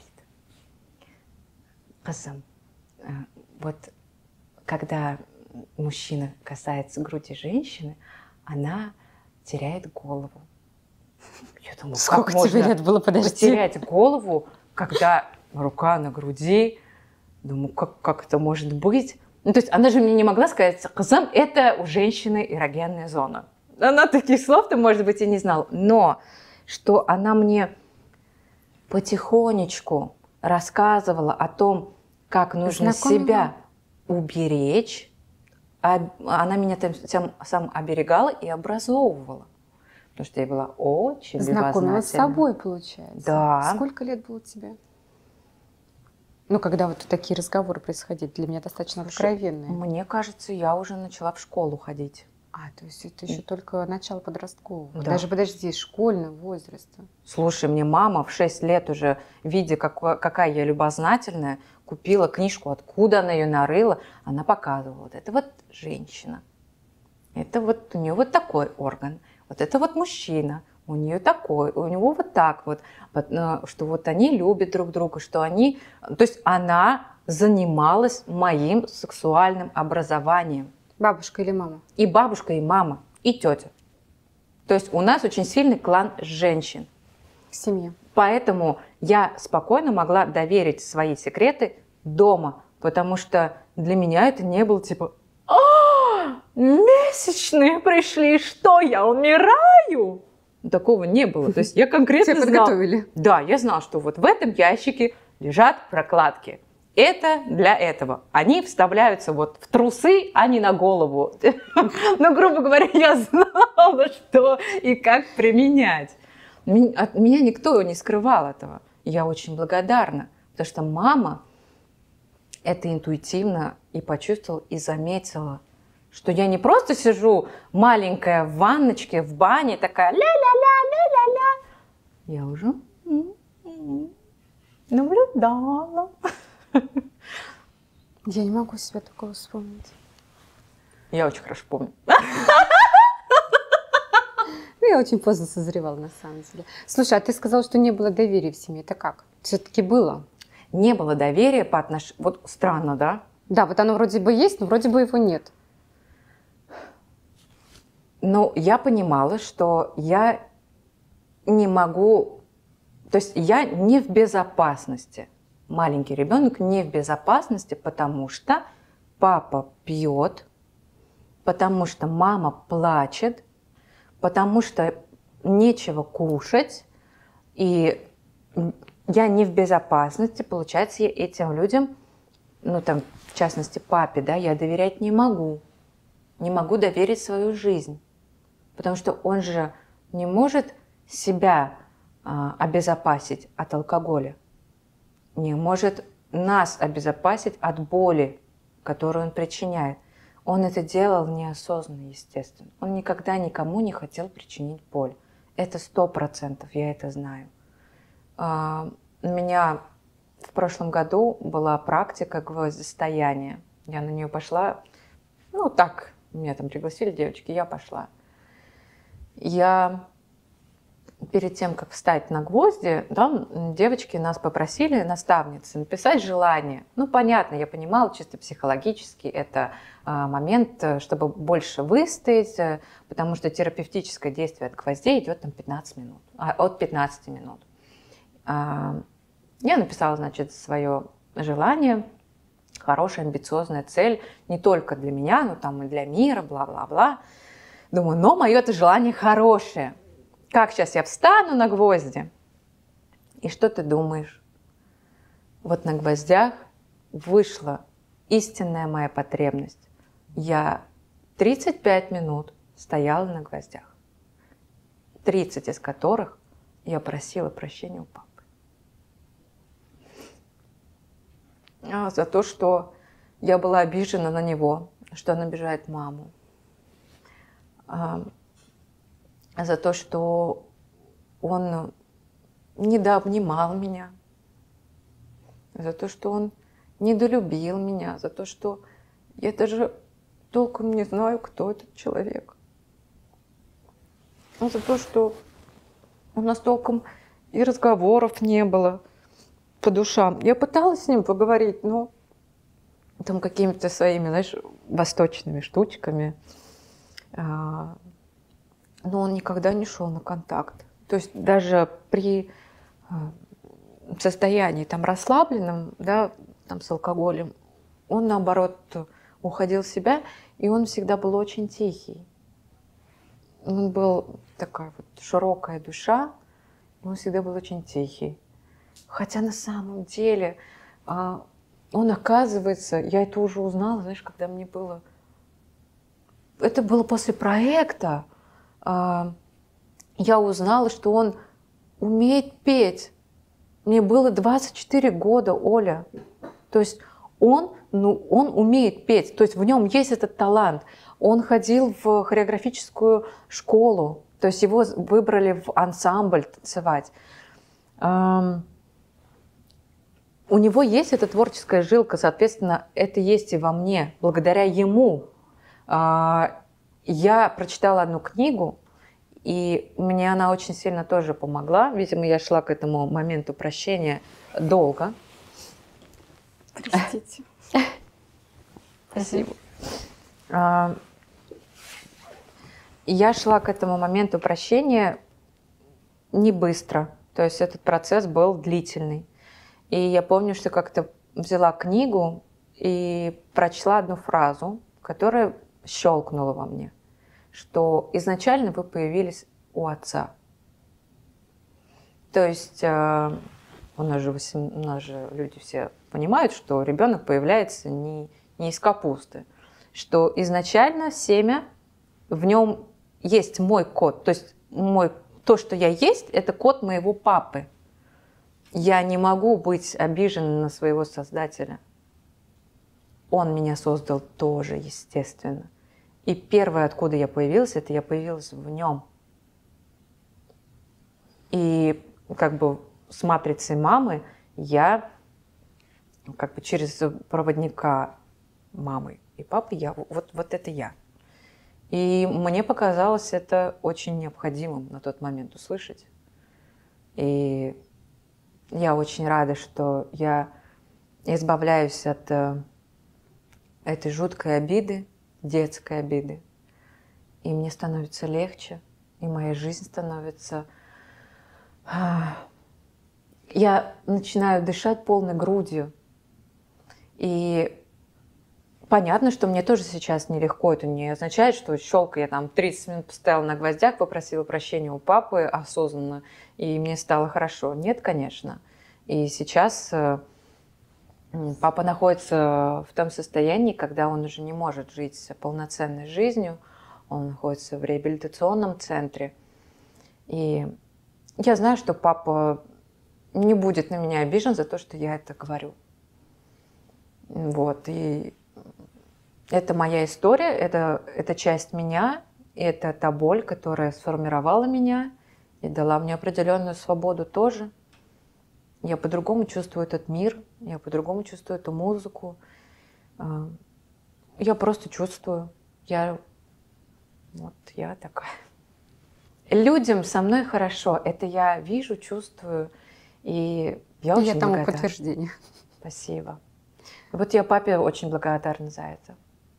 «Кызым, вот когда мужчина касается груди женщины, она теряет голову». Я думаю, сколько как тебе можно лет было, подожди? Потерять голову, когда рука на груди? Думаю, как, как это может быть? Ну, то есть она же мне не могла сказать: «Кызым, это у женщины эрогенная зона». Она таких слов-то, может быть, и не знала. Но что она мне потихонечку рассказывала о том, как нужно Знакомила? себя уберечь, а она меня тем, тем сам оберегала и образовывала. Потому что я была очень Знакомила с любознательна. собой, получается. Да. Сколько лет было тебе? Ну, когда вот такие разговоры происходили, для меня достаточно откровенные. Мне кажется, я уже начала в школу ходить. А, то есть это еще только начало подросткового. Да. Даже, подожди, школьного возраста. Слушай, мне мама в шесть лет уже, видя, какое, какая я любознательная, купила книжку, откуда она ее нарыла. Она показывала: вот это вот женщина. Это вот у нее вот такой орган. Вот это вот мужчина. У нее такой, у него вот так вот. Что вот они любят друг друга, что они... То есть она занималась моим сексуальным образованием. Бабушка или мама? И бабушка, и мама, и тетя. То есть у нас очень сильный клан женщин. В семье. Поэтому я спокойно могла доверить свои секреты дома, потому что для меня это не было типа: «А, месячные пришли, что я умираю?» Такого не было. То есть я конкретно Тебя знала. подготовили. Да, я знала, что вот в этом ящике лежат прокладки. Это для этого. Они вставляются вот в трусы, а не на голову. Ну, грубо говоря, я знала, что и как применять. От меня никто не скрывал этого. Я очень благодарна, потому что мама это интуитивно и почувствовала, и заметила, что я не просто сижу маленькая в ванночке, в бане, такая ля-ля-ля-ля-ля-ля. Я уже наблюдала. Я не могу себя такого вспомнить. Я очень хорошо помню. Ну, я очень поздно созревала, на самом деле. Слушай, а ты сказала, что не было доверия в семье. Это как? Все-таки было? Не было доверия по отношению... Вот странно, да? Да, вот оно вроде бы есть, но вроде бы его нет. Но я понимала, что я не могу... То есть я не в безопасности. Маленький ребенок не в безопасности, потому что папа пьет, потому что мама плачет, потому что нечего кушать, и я не в безопасности. Получается, я этим людям, ну там, в частности, папе, да, я доверять не могу. Не могу доверить свою жизнь, потому что он же не может себя а, обезопасить от алкоголя. Не может нас обезопасить от боли, которую он причиняет. Он это делал неосознанно, естественно. Он никогда никому не хотел причинить боль. Это сто процентов, я это знаю. Uh, у меня в прошлом году была практика гвоздистояния. Я на нее пошла, ну так, меня там пригласили девочки, я пошла. Я перед тем, как встать на гвозди, да, девочки нас попросили, наставницы, написать желание. Ну, понятно, я понимала, чисто психологически, это а, момент, чтобы больше выстоять, потому что терапевтическое действие от гвоздей идет там пятнадцать минут, а, от пятнадцати минут. А, я написала, значит, свое желание, хорошая, амбициозная цель, не только для меня, но там и для мира, бла-бла-бла. Думаю, но мое это желание хорошее. Как сейчас я встану на гвозди? И что ты думаешь? Вот на гвоздях вышла истинная моя потребность. Я тридцать пять минут стояла на гвоздях, тридцать из которых я просила прощения у папы. А, за то, что я была обижена на него, что он обижает маму. А, за то, что он недообнимал меня, за то, что он недолюбил меня, за то, что я даже толком не знаю, кто этот человек. За то, что у нас толком и разговоров не было по душам. Я пыталась с ним поговорить, но там какими-то своими, знаешь, восточными штучками. Но он никогда не шел на контакт. То есть даже при состоянии там расслабленном, да, там с алкоголем, он наоборот уходил в себя, и он всегда был очень тихий. Он был такая вот широкая душа, и он всегда был очень тихий. Хотя на самом деле он, оказывается, я это уже узнала, знаешь, когда мне было... Это было после проекта. Я узнала, что он умеет петь. Мне было двадцать четыре года, Оля. То есть он, ну, он умеет петь, то есть в нем есть этот талант. Он ходил в хореографическую школу, то есть его выбрали в ансамбль танцевать. У него есть эта творческая жилка, соответственно, это есть и во мне. Благодаря ему я прочитала одну книгу, и мне она очень сильно тоже помогла. Видимо, я шла к этому моменту прощения долго. Простите. Спасибо. Я шла к этому моменту прощения не быстро. То есть этот процесс был длительный. И я помню, что как-то взяла книгу и прочла одну фразу, которая щелкнула во мне, что изначально вы появились у отца. То есть э, у нас же, у нас же люди все понимают, что ребенок появляется не, не из капусты, что изначально семя, в нем есть мой код, то есть мой, то, что я есть, это код моего папы. Я не могу быть обижена на своего создателя. Он меня создал тоже, естественно. И первое, откуда я появилась, это я появилась в нем. И как бы с матрицей мамы я как бы через проводника мамы и папы, я, вот, вот это я. И мне показалось это очень необходимым на тот момент услышать. И я очень рада, что я избавляюсь от этой жуткой обиды, детской обиды. И мне становится легче, и моя жизнь становится... Я начинаю дышать полной грудью. И понятно, что мне тоже сейчас нелегко. Это не означает, что щелка, я там тридцать минут постояла на гвоздях, попросила прощения у папы осознанно, и мне стало хорошо. Нет, конечно. И сейчас папа находится в том состоянии, когда он уже не может жить полноценной жизнью. Он находится в реабилитационном центре. И я знаю, что папа не будет на меня обижен за то, что я это говорю. Вот, и это моя история, это, это часть меня, это та боль, которая сформировала меня и дала мне определенную свободу тоже. Я по-другому чувствую этот мир, я по-другому чувствую эту музыку. Я просто чувствую, я вот я такая. Людям со мной хорошо, это я вижу, чувствую, и я И очень я тому благодарна. подтверждение. Спасибо. Вот я папе очень благодарна за это,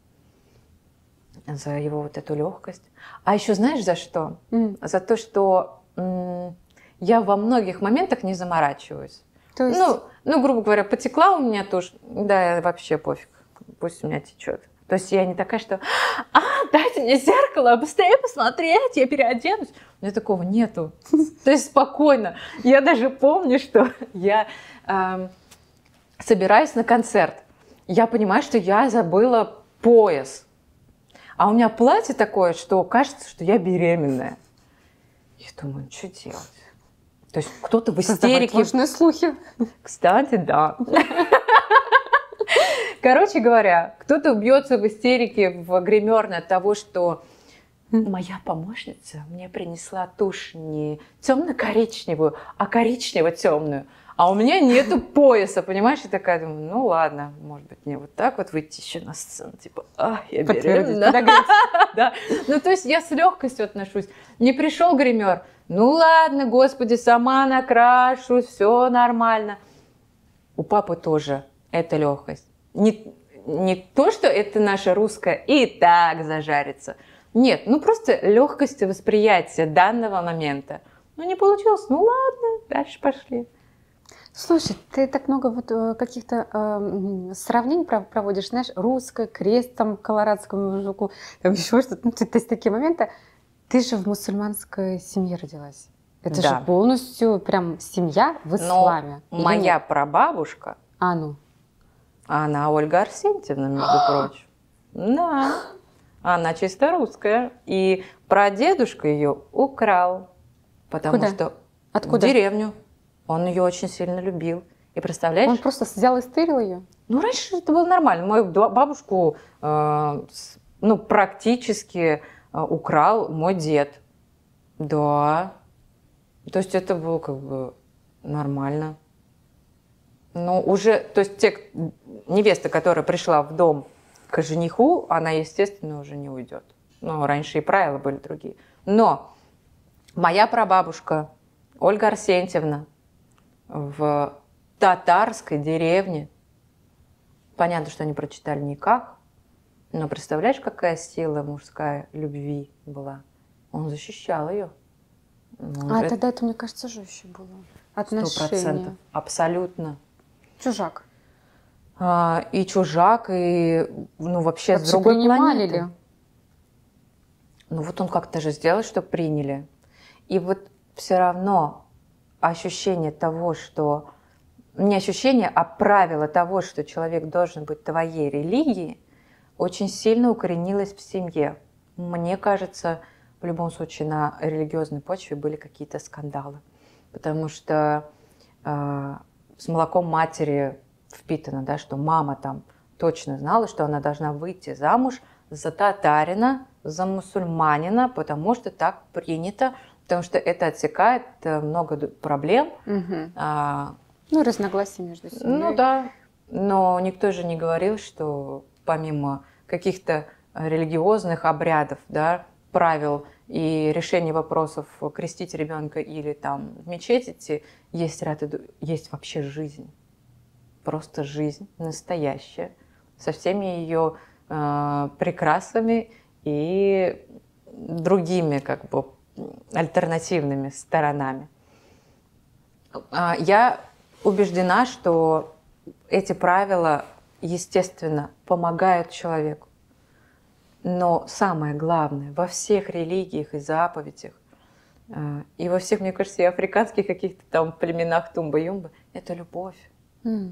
за его вот эту легкость. А еще знаешь за что? Mm. За то, что м- я во многих моментах не заморачиваюсь. То есть... Ну, ну, грубо говоря, потекла у меня тушь, да, вообще пофиг, пусть у меня течет. То есть я не такая, что «А, дайте мне зеркало, быстрее посмотреть, я переоденусь». У меня такого нету. То есть спокойно. Я даже помню, что я э, собираюсь на концерт. Я понимаю, что я забыла пояс. А у меня платье такое, что кажется, что я беременная. Я думаю, что делать? То есть кто-то в истерике... Ложные слухи. Кстати, да. Короче говоря, кто-то убьется в истерике в гримерной от того, что моя помощница мне принесла тушь не темно-коричневую, а коричнево-темную. А у меня нету пояса, понимаешь? Я такая думаю, ну ладно, может быть, мне вот так вот выйти еще на сцену. Типа, а, я беременна. Да. Ну, то есть я с легкостью отношусь. Не пришел гример, ну ладно, господи, сама накрашу, все нормально. У папы тоже эта легкость. Не, не то, что это наша русская и так зажарится. Нет, ну просто легкость восприятия данного момента. Ну не получилось, ну ладно, дальше пошли. Слушай, ты так много вот э, каких-то э, сравнений проводишь, знаешь, русское, крест, там, колорадскому мужику, там еще что-то. Ну, то есть такие моменты. Ты же в мусульманской семье родилась. Это Да. же полностью прям семья в исламе. Но моя прабабушка, а, ну. она Ольга Арсентьевна, между прочим. Да. Она чисто русская. И прадедушка ее украл. Потому Куда? что Откуда? в деревню. Он ее очень сильно любил. И представляешь? Он просто взял и стырил ее? Ну, раньше это было нормально. Мою бабушку э, ну, практически э, украл мой дед. Да. То есть это было как бы нормально. Но уже, то есть те, невеста, которая пришла в дом к жениху, она, естественно, уже не уйдет. Ну, раньше и правила были другие. Но моя прабабушка Ольга Арсентьевна в татарской деревне, понятно, что они прочитали никак, но представляешь, какая сила мужская любви была? Он защищал ее. Ну, а это... тогда это, мне кажется, жестче было. Отношения. Сто процентов. Абсолютно. Чужак. А, и чужак, и ну вообще вообще с другой принимали планеты. Ли? Ну вот он как-то же сделал, что приняли. И вот все равно ощущение того, что... Не ощущение, а правило того, что человек должен быть твоей религии, очень сильно укоренилось в семье. Мне кажется, в любом случае на религиозной почве были какие-то скандалы. Потому что э, с молоком матери впитано, да, что мама там точно знала, что она должна выйти замуж за татарина, за мусульманина, потому что так принято, потому что это отсекает много проблем. Угу. А, ну, разногласия между семьей. Ну да, но никто же не говорил, что помимо каких-то религиозных обрядов, да, правил и решения вопросов крестить ребенка или там в мечеть идти, есть ряд, есть вообще жизнь. Просто жизнь настоящая, со всеми ее э, прекрасами и другими как бы альтернативными сторонами. Я убеждена, что эти правила, естественно, помогают человеку. Но самое главное, во всех религиях и заповедях, э, и во всех, мне кажется, и африканских каких-то там племенах Тумба-Юмба, это любовь. Mm.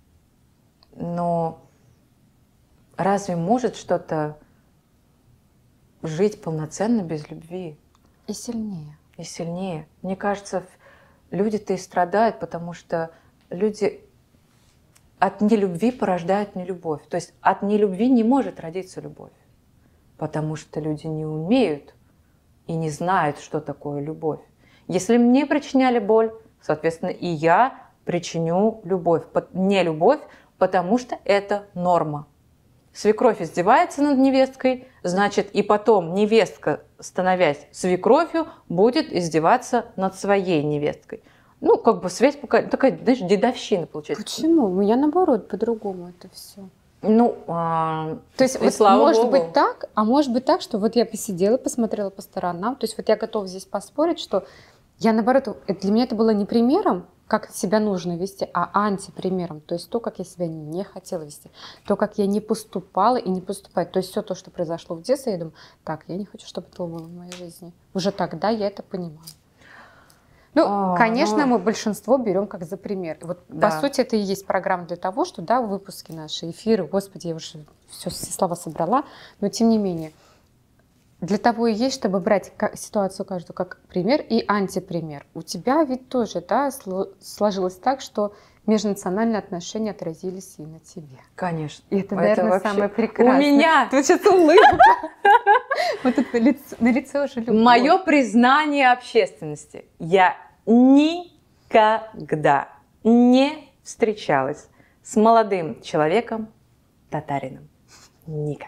Но разве может что-то жить полноценно без любви? И сильнее. И сильнее. Мне кажется, люди-то и страдают, потому что люди от нелюбви порождают нелюбовь. То есть от нелюбви не может родиться любовь, потому что люди не умеют и не знают, что такое любовь. Если мне причиняли боль, соответственно, и я причиню любовь, не любовь, потому что это норма. Свекровь издевается над невесткой, значит, и потом невестка, становясь свекровью, будет издеваться над своей невесткой. Ну, как бы связь такая, знаешь, дедовщина получается. Почему? У меня наоборот, по-другому это все. Ну, а... то есть, вот, слава может Богу. быть так, а может быть так, что вот я посидела, посмотрела по сторонам, то есть вот я готова здесь поспорить, что я наоборот, для меня это было не примером, как себя нужно вести, а антипримером, то есть то, как я себя не хотела вести, то, как я не поступала и не поступаю, то есть все то, что произошло в детстве, я думаю, так, я не хочу, чтобы это было в моей жизни. Уже тогда я это понимала. Ну, а, конечно, ну... мы большинство берем как за пример. Вот, да. По сути, это и есть программа для того, что, да, выпуски наши, эфиры, господи, я уже все, все слова собрала, но тем не менее, для того и есть, чтобы брать ситуацию каждую как пример и антипример. У тебя ведь тоже, да, сложилось так, что межнациональные отношения отразились и на тебе. Конечно. И это, наверное, вообще... самое прекрасное. У меня... Тут сейчас улыбка. Вот тут на лице уже любовь. Мое признание общественности. Я никогда не встречалась с молодым человеком татарином. Никогда.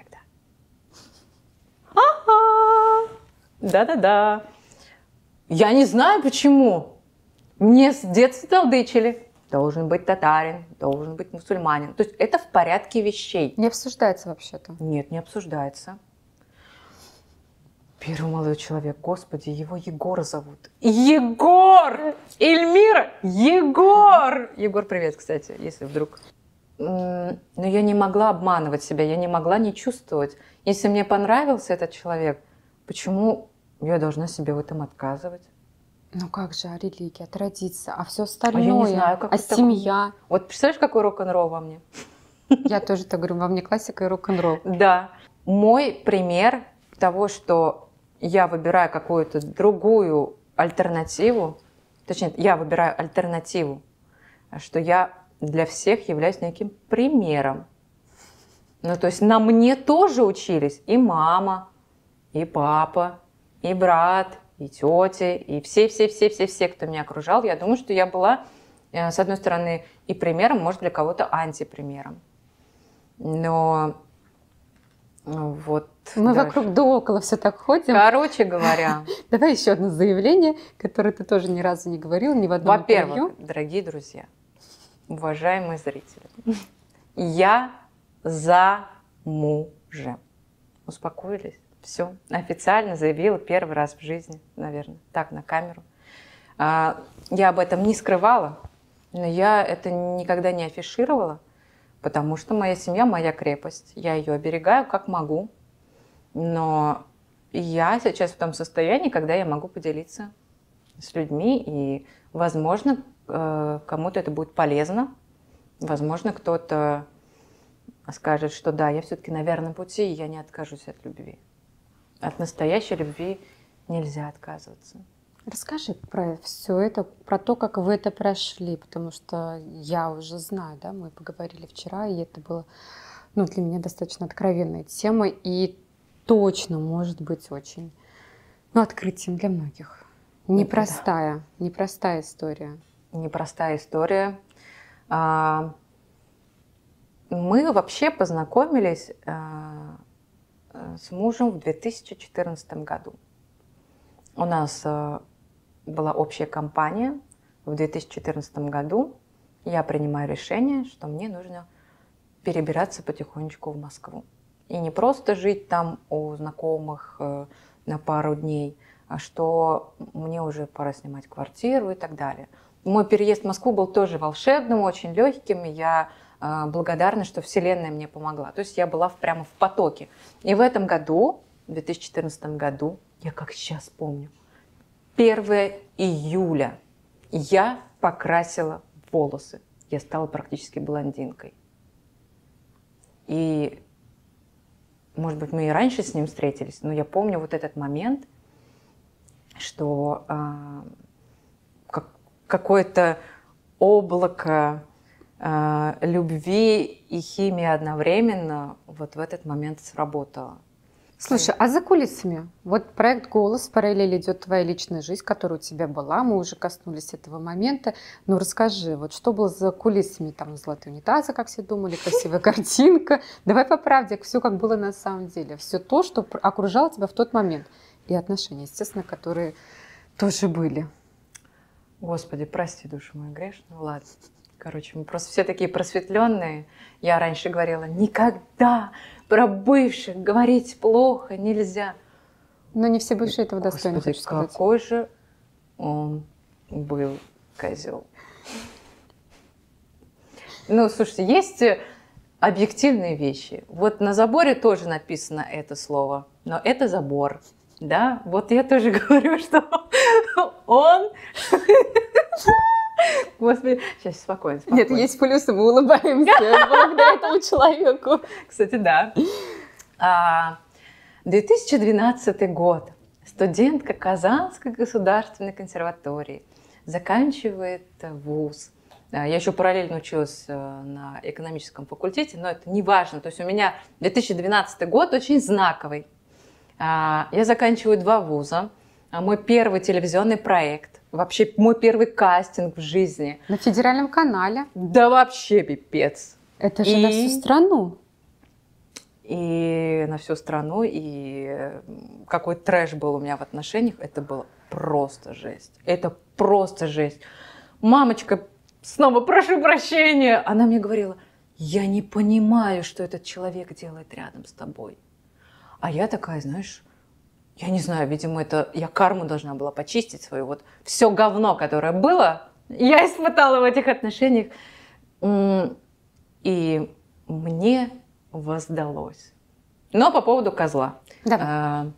Да-да-да. Я не знаю почему. Мне с детства толдычили. Должен быть татарин, должен быть мусульманин. То есть это в порядке вещей. Не обсуждается вообще-то? Нет, не обсуждается. Первый молодой человек, господи, его Егор зовут. Егор! Эльмира! Егор! Егор, привет, кстати, если вдруг... Но я не могла обманывать себя, я не могла не чувствовать. Если мне понравился этот человек, почему я должна себе в этом отказывать? Ну как же, а религия, традиция, а все остальное, а, я не знаю, как а семья. Так... Вот представляешь, какой рок-н-ролл во мне? Я тоже так говорю, во мне классика и рок-н-ролл. Да. Мой пример того, что я выбираю какую-то другую альтернативу, точнее, я выбираю альтернативу, что я для всех являюсь неким примером. Ну, то есть на мне тоже учились и мама, и папа, и брат, и тети, и все-все-все-все-все, кто меня окружал. Я думаю, что я была, с одной стороны, и примером, может, для кого-то антипримером. Но вот... Мы даже... вокруг да около все так ходим. Короче говоря... Давай еще одно заявление, которое ты тоже ни разу не говорил, ни в одном интервью. Во-первых, дорогие друзья, уважаемые зрители, я замужем. Успокоились? Все. Официально заявила первый раз в жизни, наверное, так, на камеру. Я об этом не скрывала, но я это никогда не афишировала, потому что моя семья – моя крепость. Я ее оберегаю как могу, но я сейчас в том состоянии, когда я могу поделиться с людьми, и, возможно, кому-то это будет полезно, возможно, кто-то скажет, что да, я все-таки на верном пути, и я не откажусь от любви. От настоящей любви нельзя отказываться. Расскажи про все это, про то, как вы это прошли, потому что я уже знаю, да, мы поговорили вчера, и это было, ну, для меня достаточно откровенная тема, и точно может быть очень, ну, открытием для многих. Непростая, да. непростая история. Непростая история. Мы вообще познакомились с мужем в две тысячи четырнадцатом году. У нас была общая компания. В две тысячи четырнадцатом году я принимаю решение, что мне нужно перебираться потихонечку в Москву. И не просто жить там у знакомых на пару дней, а что мне уже пора снимать квартиру и так далее. Мой переезд в Москву был тоже волшебным, очень легким, и я благодарна, что Вселенная мне помогла. То есть я была прямо в потоке. И в этом году, в две тысячи четырнадцатом году, я как сейчас помню, первого июля я покрасила волосы. Я стала практически блондинкой. И, может быть, мы и раньше с ним встретились, но я помню вот этот момент, что э, как, какое-то облако э, любви и химии одновременно вот в этот момент сработало. Слушай, а за кулисами? Вот проект «Голос», в параллели идет твоя личная жизнь, которая у тебя была, мы уже коснулись этого момента. Ну расскажи, вот что было за кулисами? Там золотые унитазы, как все думали, красивая картинка. Давай по правде, все как было на самом деле. Все то, что окружало тебя в тот момент. И отношения, естественно, которые тоже были. Господи, прости, душу мою грешную, ладно. Короче, мы просто все такие просветленные. Я раньше говорила, никогда про бывших говорить плохо нельзя. Но не все бывшие этого достойны, Господи, хочу сказать. какой же он был козел. Ну, слушайте, есть объективные вещи. Вот на заборе тоже написано это слово, но это забор. Да, вот я тоже говорю, что он... Господи, сейчас спокойно, спокойно. Нет, есть плюсы, мы улыбаемся благодаря этому человеку. Кстати, да. две тысячи двенадцатый год. Студентка Казанской государственной консерватории. Заканчивает вуз. Я еще параллельно училась на экономическом факультете, но это не важно. То есть у меня две тысячи двенадцатый год очень знаковый. Я заканчиваю два вуза. Мой первый телевизионный проект. Вообще мой первый кастинг в жизни. На федеральном канале. Да вообще пипец. Это же И- на всю страну. И на всю страну, и какой трэш был у меня в отношениях, это было просто жесть. Это просто жесть. Мамочка, снова прошу прощения, она мне говорила, я не понимаю, что этот человек делает рядом с тобой. А я такая, знаешь, я не знаю, видимо, это я карму должна была почистить свою. Вот все говно, которое было, я испытала в этих отношениях. М, И мне воздалось. Но по поводу козла. Давай. А,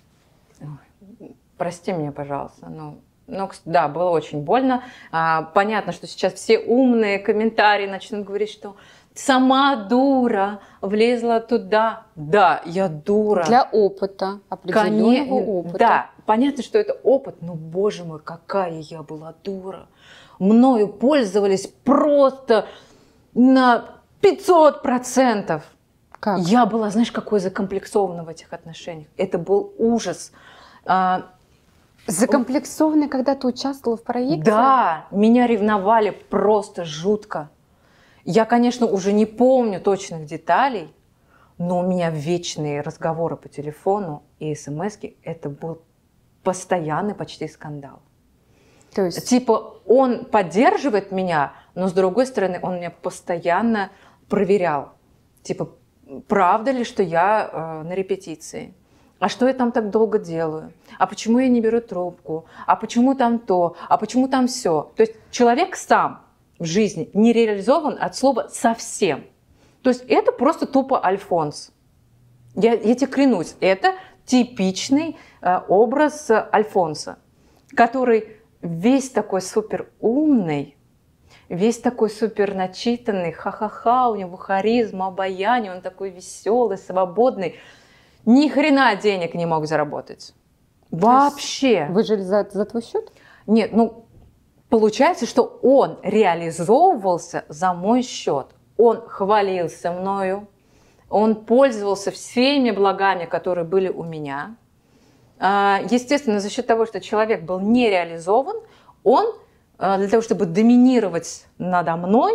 ой, прости меня, пожалуйста. Ну, ну, кс- да, было очень больно. А, понятно, что сейчас все умные комментарии начнут говорить, что сама дура влезла туда. Да, я дура. Для опыта, определенного Коне- опыта. Да, понятно, что это опыт, но, боже мой, какая я была дура. Мною пользовались просто на пятьсот процентов. Как? Я была, знаешь, какой закомплексована в этих отношениях. Это был ужас. А, Закомплексованный, когда ты участвовала в проекте? да, меня ревновали просто жутко. Я, конечно, уже не помню точных деталей, но у меня вечные разговоры по телефону и смски. Это был постоянный почти скандал. То есть, Типа он поддерживает меня, но с другой стороны он меня постоянно проверял. Типа, правда ли, что я э, на репетиции? А что я там так долго делаю? А почему я не беру трубку? А почему там то? А почему там все? То есть человек сам в жизни не реализован от слова совсем. То есть это просто тупо Альфонс. Я, я тебе клянусь, это типичный э, образ э, Альфонса, который весь такой супер умный, весь такой супер начитанный, ха-ха-ха, у него харизма, обаяние, он такой веселый, свободный. Ни хрена денег не мог заработать. Вообще. вы жили за, за твой счет? Нет, ну, получается, что он реализовывался за мой счет. Он хвалился мною, он пользовался всеми благами, которые были у меня. А, Естественно, за счет того, что человек был не реализован, он а, для того, чтобы доминировать надо мной,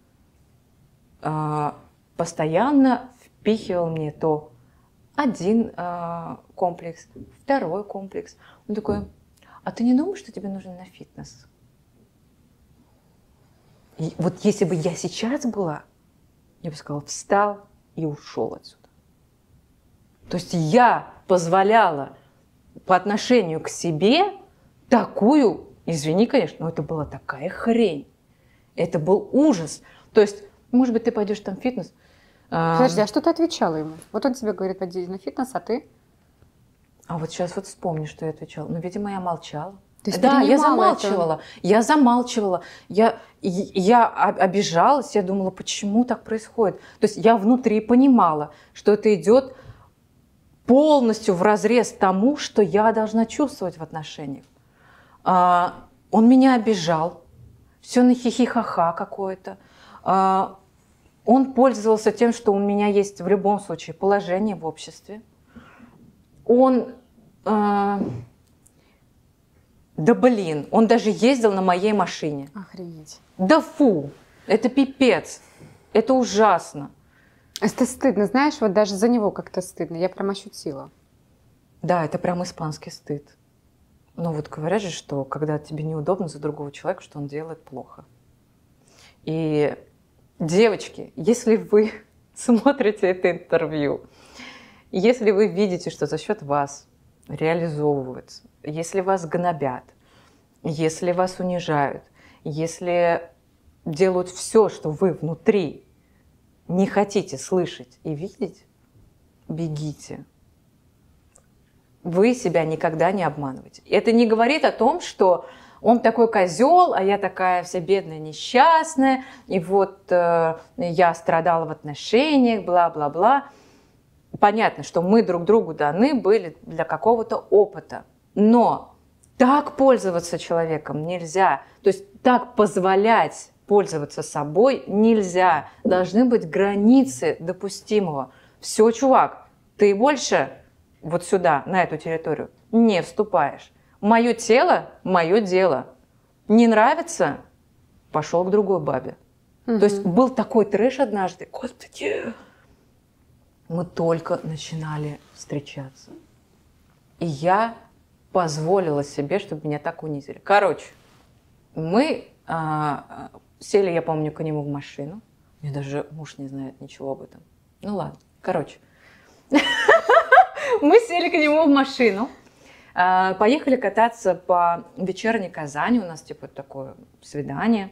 а, постоянно впихивал мне то один а, комплекс, второй комплекс. Он такой, а ты не думаешь, что тебе нужно на фитнес? И вот если бы я сейчас была, я бы сказала, встал и ушел отсюда. То есть я позволяла по отношению к себе такую, извини, конечно, но это была такая хрень. Это был ужас. То есть, может быть, ты пойдешь там в фитнес. Подожди, а что ты отвечала ему? Вот он тебе говорит, пойди на фитнес, а ты? А вот сейчас вот вспомни, что я отвечала. Ну, видимо, я молчала. То есть Да, я принимала замалчивала. Я замалчивала. Я, и- я об- обижалась, я думала, почему так происходит. То есть я внутри понимала, что это идет полностью вразрез тому, что я должна чувствовать в отношениях. А, он меня обижал, все на хихи-ха-ха какое-то. А, Он пользовался тем, что у меня есть в любом случае положение в обществе. Он, а, да блин, он даже ездил на моей машине. Охренеть. Да фу, это пипец, это ужасно. Это стыдно, знаешь, вот даже за него как-то стыдно. Я прям ощутила. Да, это прям испанский стыд. Но вот говорят же, что когда тебе неудобно за другого человека, что он делает плохо. И, девочки, если вы смотрите это интервью, если вы видите, что за счет вас реализовывается, если вас гнобят, если вас унижают, если делают все, что вы внутри не хотите слышать и видеть, бегите. Вы себя никогда не обманываете. Это не говорит о том, что он такой козел, а я такая вся бедная, несчастная, и вот э, я страдала в отношениях, бла-бла-бла. Понятно, что мы друг другу даны были для какого-то опыта, но так пользоваться человеком нельзя, то есть так позволять пользоваться собой нельзя. Должны быть границы допустимого. Все, чувак, ты больше вот сюда, на эту территорию, не вступаешь. Мое тело, мое дело. Не нравится? Пошел к другой бабе. Угу. То есть был такой трэш однажды. Господи! Мы только начинали встречаться. И я позволила себе, чтобы меня так унизили. Короче, мы а, сели, я помню, к нему в машину. Мне даже муж не знает ничего об этом. Ну ладно, короче. Мы сели к нему в машину, поехали кататься по вечерней Казани. У нас типа такое свидание.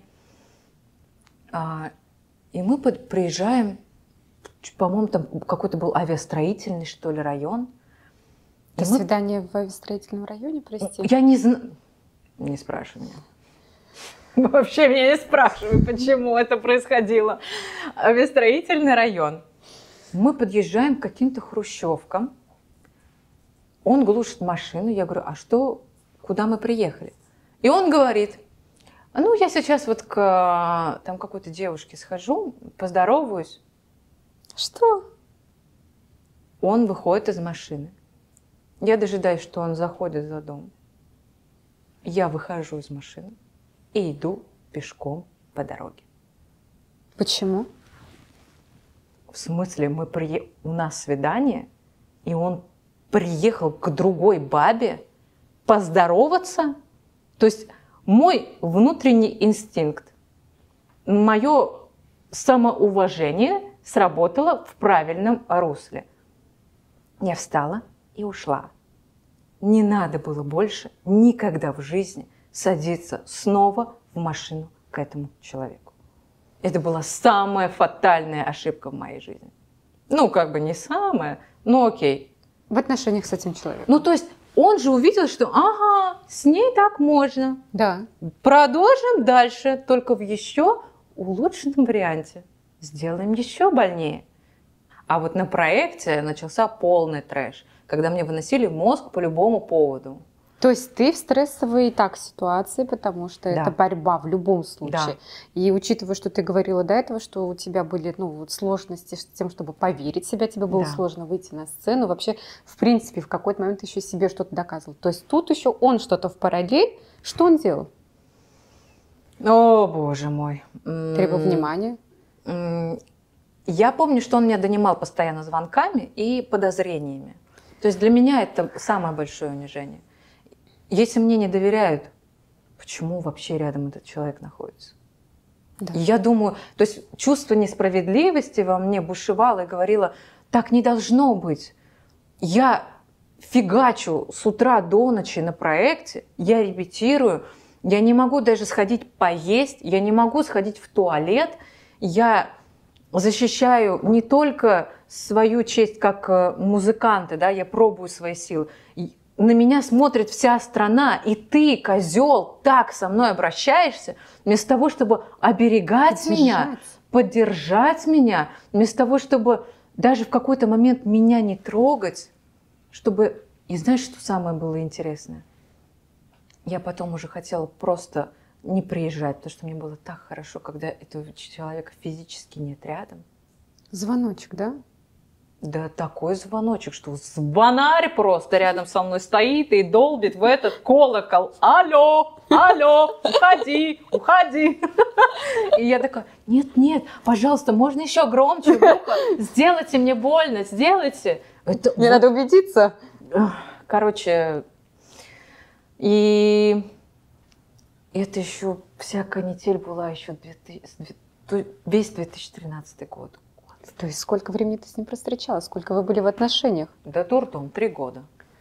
И мы приезжаем, по-моему, там какой-то был авиастроительный, что ли, район. Это мы... свидание в авиастроительном районе, прости? Я не знаю. Не спрашивай меня. Вообще меня не спрашивай, почему это происходило. Авиастроительный район. Мы подъезжаем к каким-то хрущевкам. Он глушит машину. Я говорю, а что, куда мы приехали? И он говорит, ну, я сейчас вот к там какой-то девушке схожу, поздороваюсь. Что? Он выходит из машины. Я дожидаюсь, что он заходит за дом. Я выхожу из машины и иду пешком по дороге. Почему? В смысле, мы при... у нас свидание, и он приехал к другой бабе поздороваться? То есть мой внутренний инстинкт, мое самоуважение сработало в правильном русле. Я встала и ушла. Не надо было больше никогда в жизни садиться снова в машину к этому человеку. Это была самая фатальная ошибка в моей жизни. Ну, как бы не самая, но окей. В отношениях с этим человеком. Ну, то есть он же увидел, что ага, с ней так можно. Да. Продолжим дальше, только в еще улучшенном варианте. Сделаем еще больнее. А вот на проекте начался полный трэш, когда мне выносили мозг по любому поводу. То есть ты в стрессовой и так ситуации, потому что Да. это борьба в любом случае. Да. И учитывая, что ты говорила до этого, что у тебя были ну, вот сложности с тем, чтобы поверить в себя, тебе было Да. сложно выйти на сцену. Вообще, в принципе, в какой-то момент еще себе что-то доказывал. То есть тут еще он что-то в параллель. Что он делал? О, боже мой. Требовал внимания? Я помню, что он меня донимал постоянно звонками и подозрениями. То есть для меня это самое большое унижение. Если мне не доверяют, почему вообще рядом этот человек находится? Да. И я думаю, то есть чувство несправедливости во мне бушевало и говорило, так не должно быть. Я фигачу с утра до ночи на проекте, я репетирую, я не могу даже сходить поесть, я не могу сходить в туалет, я защищаю не только свою честь как музыканта, да, я пробую свои силы. На меня смотрит вся страна, и ты, козел, так со мной обращаешься, вместо того, чтобы оберегать Поддержать. меня, поддержать меня, вместо того, чтобы даже в какой-то момент меня не трогать, чтобы... И знаешь, что самое было интересное? Я потом уже хотела просто не приезжать, потому что мне было так хорошо, когда этого человека физически нет рядом. Звоночек, да? Да такой звоночек, что звонарь просто рядом со мной стоит и долбит в этот колокол. Алло, алло, уходи, уходи. И я такая, нет, нет, пожалуйста, можно еще громче, вдруг сделайте мне больно, сделайте. Это, Мне вот, надо убедиться. короче, и это еще вся канитель была еще весь две тысячи тринадцатый год. То есть сколько времени ты с ним простречалась? Сколько вы были в отношениях? Да дурдом, три года.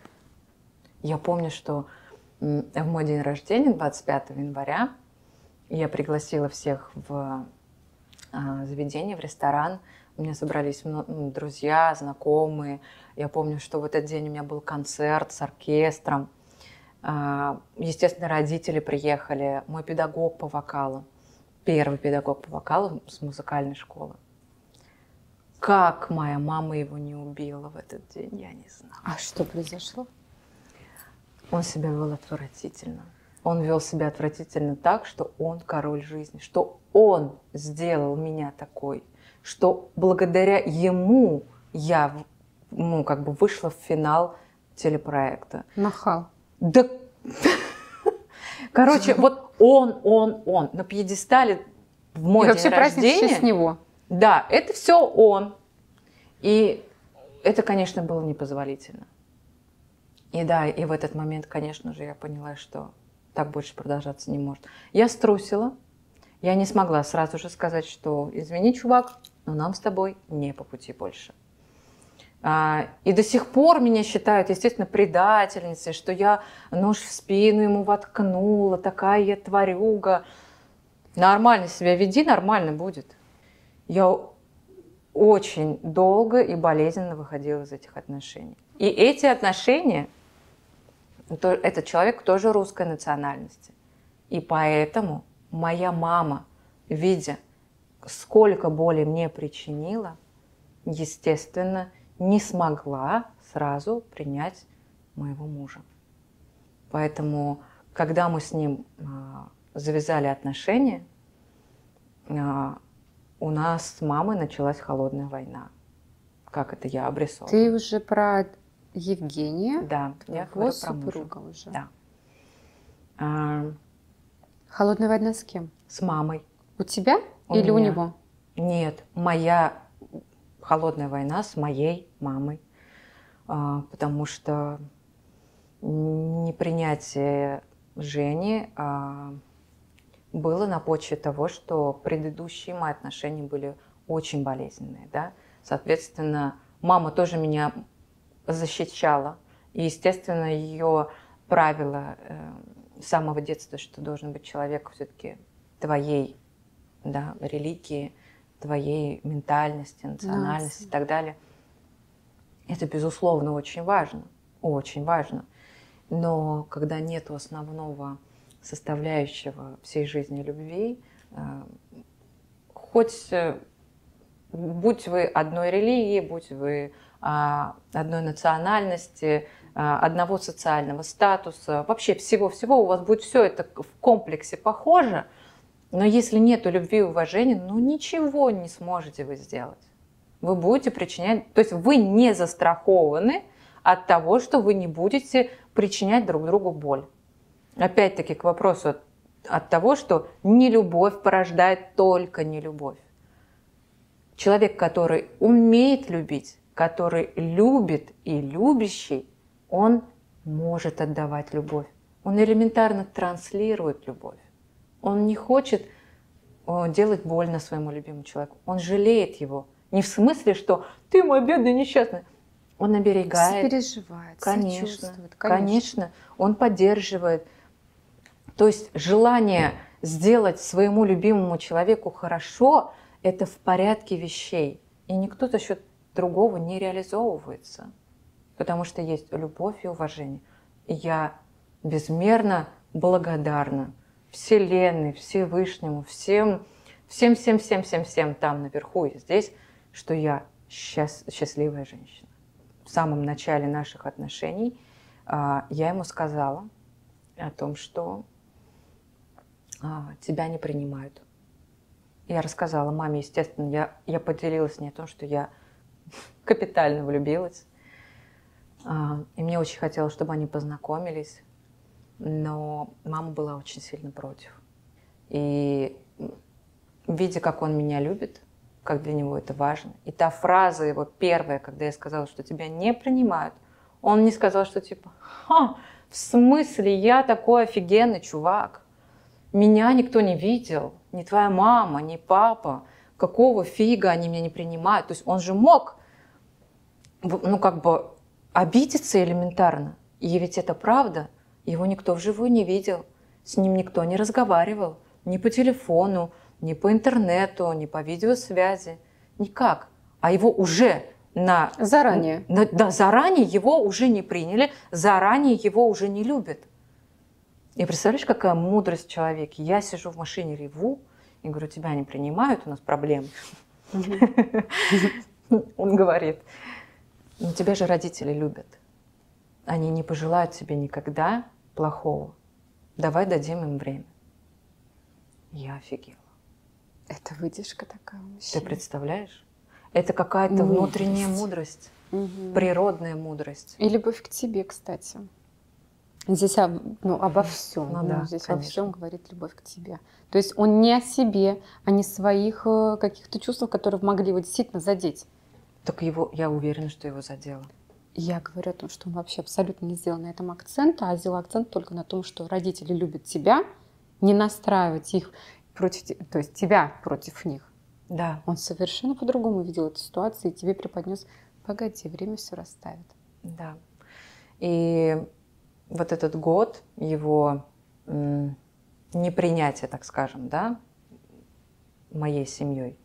Я помню, что в мой день рождения, двадцать пятого января, я пригласила всех в а, заведение, в ресторан. У меня собрались друзья, знакомые. Я помню, что в этот день у меня был концерт с оркестром. А, естественно, родители приехали. Мой педагог по вокалу, первый педагог по вокалу с музыкальной школы. Как моя мама его не убила в этот день, я не знаю. А что произошло? Он себя вел отвратительно. Он вел себя отвратительно так, что он король жизни, что он сделал меня такой, что благодаря ему я, ну, как бы вышла в финал телепроекта. Нахал. Да, короче, вот он, он, он на пьедестале в мой день рождения. С него. Да, это все он. И это, конечно, было непозволительно. И да, и в этот момент, конечно же, я поняла, что так больше продолжаться не может. Я струсила. Я не смогла сразу же сказать, что извини, чувак, но нам с тобой не по пути больше. А, и до сих пор меня считают, естественно, предательницей, что я нож в спину ему воткнула, такая я тварюга. Нормально себя веди, нормально будет. Я очень долго и болезненно выходила из этих отношений. И эти отношения, то, этот человек тоже русской национальности. И поэтому моя мама, видя, сколько боли мне причинила, естественно, не смогла сразу принять моего мужа. Поэтому, когда мы с ним а, завязали отношения, а, у нас с мамой началась холодная война. Как это я обрисовываю. Ты уже про Евгения? Да, я говорю про супруга мужа. уже. Да. А, холодная война с кем? С мамой. У тебя У или меня. у него? Нет, моя холодная война с моей мамой. А, потому что непринятие Жени а, было на почве того, что предыдущие мои отношения были очень болезненные. Да? Соответственно, мама тоже меня защищала. И, естественно, ее правило э, с самого детства, что должен быть человек все-таки твоей, да, религии, твоей ментальности, национальности и так далее. Это, безусловно, очень важно. Очень важно. Но когда нет основного составляющего всей жизни любви, э, хоть э, будь вы одной религии, будь вы э, одной национальности, э, одного социального статуса, вообще всего-всего, у вас будет все это в комплексе похоже, но если нету любви и уважения, ну ничего не сможете вы сделать. Вы будете причинять, то есть вы не застрахованы от того, что вы не будете причинять друг другу боль. Опять-таки к вопросу от, от того, что нелюбовь порождает только нелюбовь. Человек, который умеет любить, который любит и любящий, он может отдавать любовь. Он элементарно транслирует любовь. Он не хочет о, делать больно своему любимому человеку. Он жалеет его. Не в смысле, что ты мой бедный несчастный. Он оберегает. Сопереживает, конечно, сочувствует. Конечно. конечно. Он поддерживает. То есть желание сделать своему любимому человеку хорошо – это в порядке вещей. И никто за счет другого не реализовывается. Потому что есть любовь и уважение. И я безмерно благодарна Вселенной, Всевышнему, всем, всем, всем, всем, всем, всем там наверху и здесь, что я счаст, счастливая женщина. В самом начале наших отношений а, я ему сказала о том, что а, тебя не принимают. Я рассказала маме, естественно, я, я поделилась с ней о том, что я капитально влюбилась. А, и мне очень хотелось, чтобы они познакомились. Но мама была очень сильно против. И видя, как он меня любит, как для него это важно. И та фраза его первая, когда я сказала, что тебя не принимают, он не сказал, что типа, ха, в смысле, я такой офигенный чувак. Меня никто не видел, ни твоя мама, ни папа. Какого фига они меня не принимают? То есть он же мог, ну как бы, обидеться элементарно. И ведь это правда. Его никто вживую не видел. С ним никто не разговаривал. Ни по телефону, ни по интернету, ни по видеосвязи. Никак. А его уже на... Заранее. На, да, заранее его уже не приняли, заранее его уже не любят. И представляешь, какая мудрость в человеке. Я сижу в машине, реву, и говорю, тебя не принимают, у нас проблемы. Он говорит, ну тебя же родители любят. Они не пожелают тебе никогда плохого. Давай дадим им время. Я офигела. Это выдержка такая у Ты мужчины. представляешь? Это какая-то Мудрость. внутренняя мудрость, Мгм. природная мудрость. И любовь к тебе, кстати. Здесь об- ну, обо всем. Ну да, здесь конечно. во всем говорит любовь к тебе. То есть он не о себе, а не своих э, каких-то чувствах, которые могли его действительно задеть. Так его, я уверена, что его задело. И я говорю о том, что он вообще абсолютно не сделал на этом акцента, а сделал акцент только на том, что родители любят тебя, не настраивать их против, те- то есть тебя против них. Да. Он совершенно по-другому видел эту ситуацию и тебе преподнес: погоди, время все расставит. Да. И вот этот год его м, непринятия, так скажем, да, моей семьей,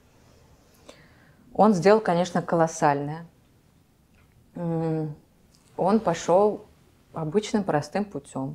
он сделал, конечно, колоссальное. М, Он пошел обычным простым путем.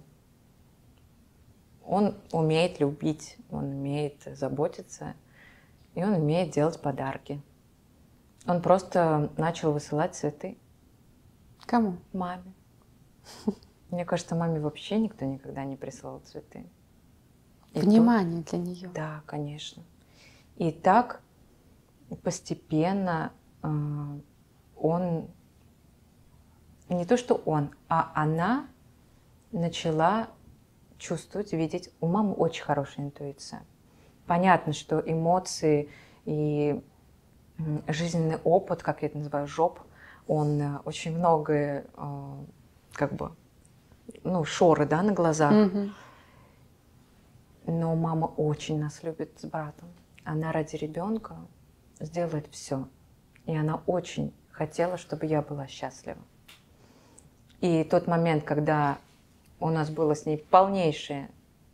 Он умеет любить, он умеет заботиться, и он умеет делать подарки. Он просто начал высылать цветы Кому? маме. Мне кажется, маме вообще никто никогда не присылал цветы. И Внимание для нее. тут- да, конечно. И так постепенно э, он, не то что он, а она начала чувствовать, видеть. У мамы очень хорошая интуиция. Понятно, что эмоции и м, жизненный опыт, как я это называю, жоп, он э, очень многое, э, как бы, ну, шоры, да, на глазах. Мгм. Но мама очень нас любит с братом. Она ради ребенка сделает все. И она очень хотела, чтобы я была счастлива. И тот момент, когда у нас было с ней полнейшее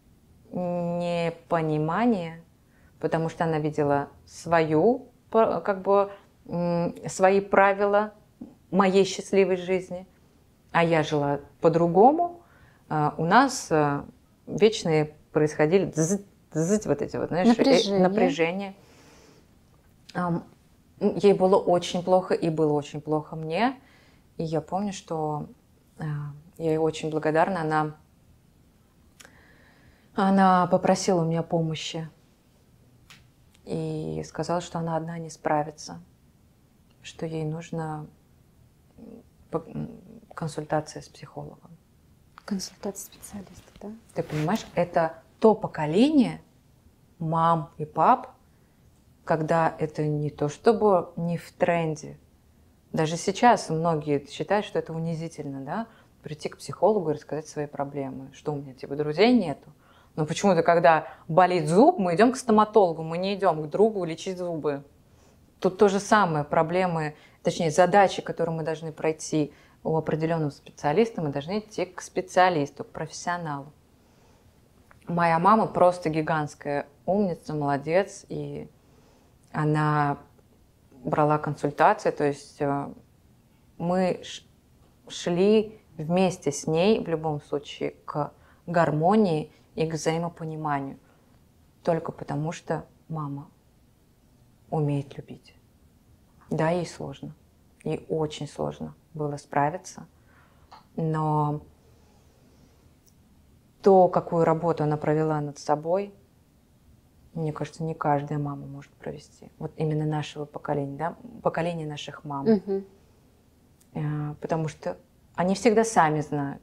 непонимание, потому что она видела свою, п- как бы, м, свои правила моей счастливой жизни, а я жила по-другому, а, у нас а, вечные происходили дзз, дзз, вот эти вот, знаешь, э, Напряжение. напряжения. Ам, м, Ей было очень плохо, и было очень плохо мне. И я помню, что а, я ей очень благодарна. Она, она попросила у меня помощи и сказала, что она одна не справится, что ей нужна м, по- м, консультация с психологом. Консультация специалиста, да? Ты понимаешь, это то поколение мам и пап, когда это не то чтобы не в тренде. Даже сейчас многие считают, что это унизительно, да? Прийти к психологу и рассказать свои проблемы. Что у меня, типа, друзей нету? Но почему-то, когда болит зуб, мы идем к стоматологу, мы не идем к другу лечить зубы. Тут то же самое, проблемы, точнее, задачи, которые мы должны пройти у определенного специалиста, мы должны идти к специалисту, к профессионалу. Моя мама просто гигантская умница, молодец, и она брала консультации, то есть э, мы ш- шли вместе с ней в любом случае к гармонии и к взаимопониманию, только потому что мама умеет любить. Да, ей сложно, ей очень сложно было справиться, но то, какую работу она провела над собой, мне кажется, не каждая мама может провести. Вот именно нашего поколения, да, поколение наших мам. Мгм. Э, Потому что они всегда сами знают.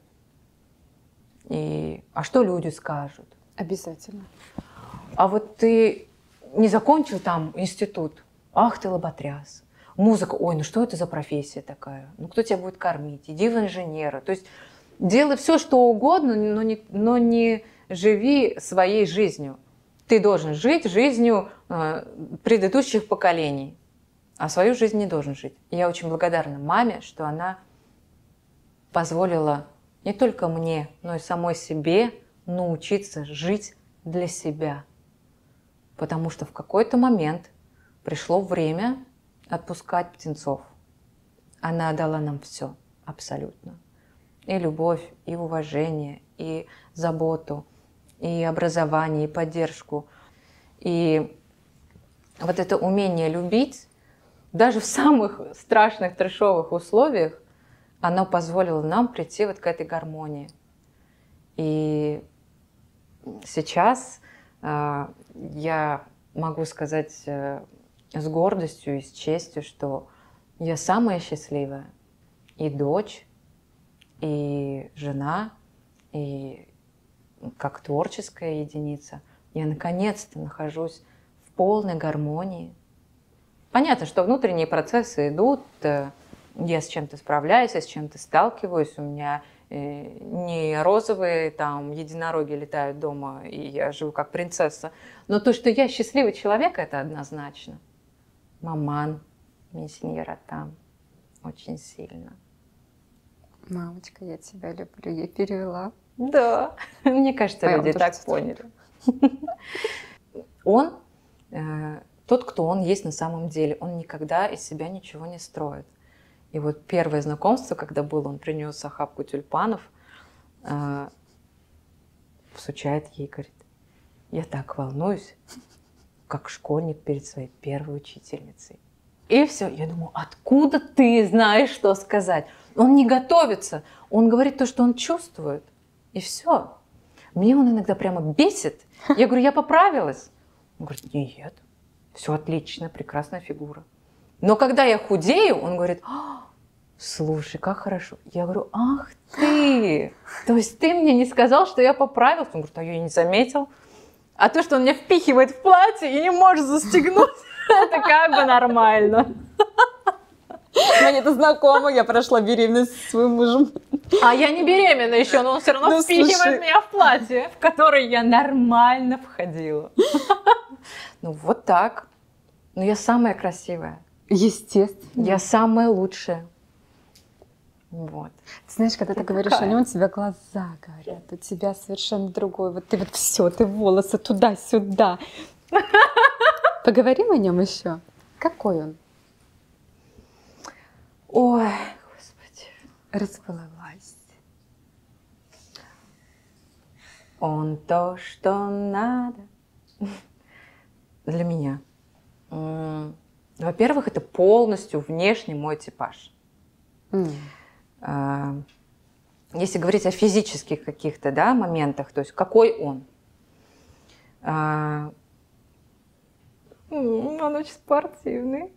И, а что люди скажут? Обязательно. А вот ты не закончил там институт, ах ты лоботряс. Музыка, ой, ну что это за профессия такая? Ну кто тебя будет кормить? Иди в инженера. То есть делай все, что угодно, но не, но не живи своей жизнью. Ты должен жить жизнью э, предыдущих поколений, а свою жизнь не должен жить. И я очень благодарна маме, что она позволила не только мне, но и самой себе научиться жить для себя. Потому что в какой-то момент пришло время отпускать птенцов. Она дала нам все, абсолютно. И любовь, и уважение, и заботу, и образование, и поддержку. И вот это умение любить, даже в самых страшных, трешовых условиях, оно позволило нам прийти вот к этой гармонии. И сейчас э, я могу сказать э, с гордостью и с честью, что я самая счастливая и дочь, и жена, и как творческая единица. Я наконец-то нахожусь в полной гармонии. Понятно, что внутренние процессы идут, э, я с чем-то справляюсь, я с чем-то сталкиваюсь, у меня э, не розовые там единороги летают дома, и я живу как принцесса. Но то, что я счастливый человек, это однозначно. Маман, Минсиньера там, очень сильно. Мамочка, я тебя люблю. Я перевела. Да, мне кажется, А я люди вам так тоже поняли. Он, э, тот, кто он есть на самом деле, он никогда из себя ничего не строит. И вот первое знакомство, когда было, он принес охапку тюльпанов, э, всучает ей, говорит, я так волнуюсь, как школьник перед своей первой учительницей. И все, я думаю, откуда ты знаешь, что сказать? Он не готовится, он говорит то, что он чувствует, и все. Мне он иногда прямо бесит. Я говорю, я поправилась. Он говорит, нет, все отлично, прекрасная фигура. Но когда я худею, он говорит, слушай, как хорошо. Я говорю, ах ты, то есть ты мне не сказал, что я поправилась? Он говорит, а я и не заметил. А то, что он меня впихивает в платье и не может застегнуть, это как бы нормально. Мне это знакомо, я прошла беременность со своим мужем. А я не беременна еще, но он все равно Ну, впихивает слушай. меня в платье, в которое я нормально входила. Ну вот так. Но я самая красивая. Естественно. Я самая лучшая. Вот. Ты знаешь, когда ты, Ты говоришь такая. о нем, у тебя глаза горят, у тебя совершенно другой. Вот ты вот все, ты волосы туда-сюда. Поговорим о нем еще. Какой он? Ой, Господи. Расплылась. Он то, что надо. Для меня. М, Во-первых, это полностью внешний мой типаж. М. А, Если говорить о физических каких-то, да, моментах, то есть какой он? А, м, Он очень спортивный.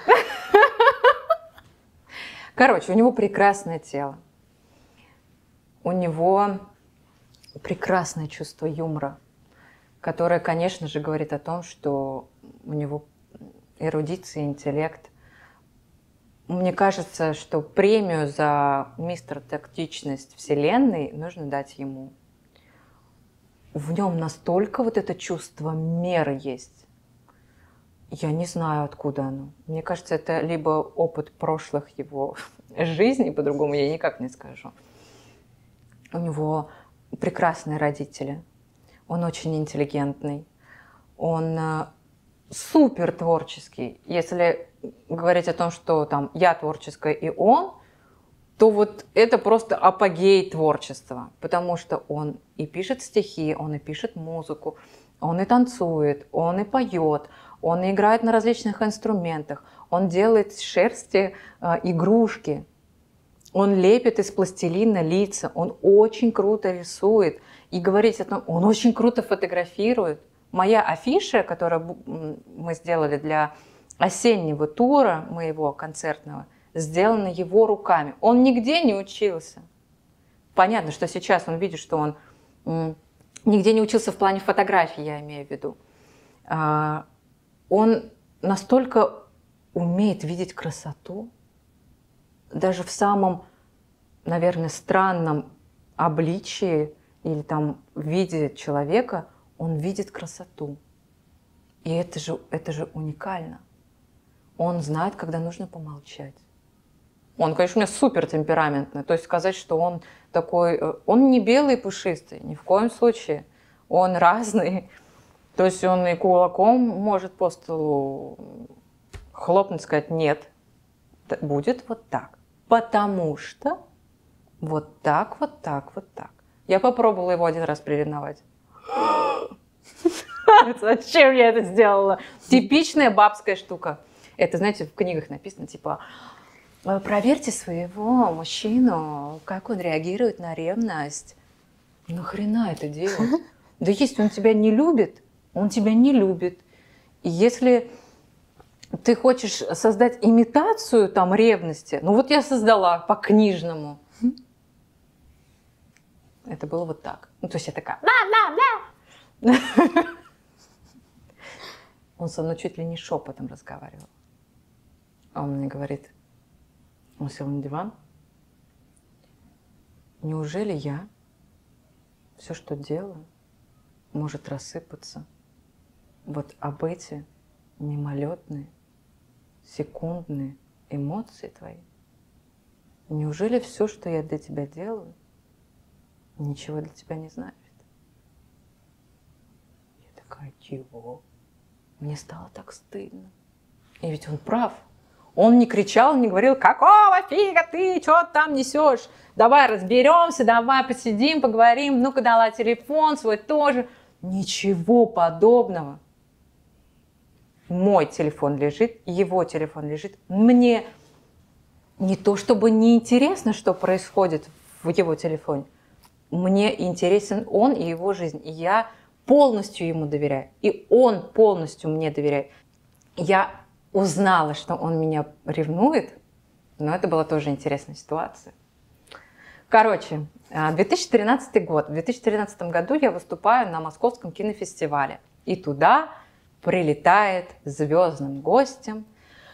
Короче, у него прекрасное тело. У него прекрасное чувство юмора, которое, конечно же, говорит о том, что у него эрудиция, интеллект. Мне кажется, что премию за мистер Тактичность Вселенной нужно дать ему. В нем настолько вот это чувство меры есть. Я не знаю, откуда оно. Мне кажется, это либо опыт прошлых его жизней, по-другому я никак не скажу. У него прекрасные родители. Он очень интеллигентный. Он э, супер творческий. Если говорить о том, что там я творческая и он, то вот это просто апогей творчества. Потому что он и пишет стихи, он и пишет музыку, он и танцует, он и поет, он и играет на различных инструментах, он делает из шерсти э, игрушки. Он лепит из пластилина лица, он очень круто рисует. И говорить о том, он очень круто фотографирует. Моя афиша, которую мы сделали для осеннего тура моего концертного, сделана его руками. Он нигде не учился. Понятно, что сейчас он видит, что он м, нигде не учился в плане фотографии, я имею в виду. А, он настолько умеет видеть красоту, даже в самом, наверное, странном обличии или там виде человека, он видит красоту. И это же, это же уникально. Он знает, когда нужно помолчать. Он, конечно, у меня супер темпераментный. То есть сказать, что он такой... Он не белый и пушистый, ни в коем случае. Он разный. То есть он и кулаком может по столу хлопнуть, сказать «нет». Будет вот так. Потому что вот так, вот так, вот так. Я попробовала его один раз приревновать. Зачем я это сделала? Типичная бабская штука. Это, знаете, в книгах написано, типа, проверьте своего мужчину, как он реагирует на ревность. Нахрена это делать? Да если он тебя не любит, он тебя не любит. И если ты хочешь создать имитацию там ревности, ну вот я создала по-книжному. Это было вот так. Ну, то есть я такая... Он со мной чуть ли не шепотом разговаривал. А он мне говорит, он сел на диван. Неужели я все, что делаю, может рассыпаться вот об эти мимолетные, секундные эмоции твои? Неужели все, что я для тебя делаю, ничего для тебя не значит? Я такая, чего? Мне стало так стыдно. И ведь он прав. Он не кричал, не говорил, какого фига ты, что там несешь? Давай разберемся, давай посидим, поговорим. Ну-ка, дала телефон свой тоже. Ничего подобного. Мой телефон лежит, его телефон лежит. Мне не то чтобы не интересно, что происходит в его телефоне. Мне интересен он и его жизнь. И я полностью ему доверяю. И он полностью мне доверяет. Я узнала, что он меня ревнует, но это была тоже интересная ситуация. Короче, две тысячи тринадцатый год. В две тысячи тринадцатом году я выступаю на Московском кинофестивале. И туда прилетает звездным гостем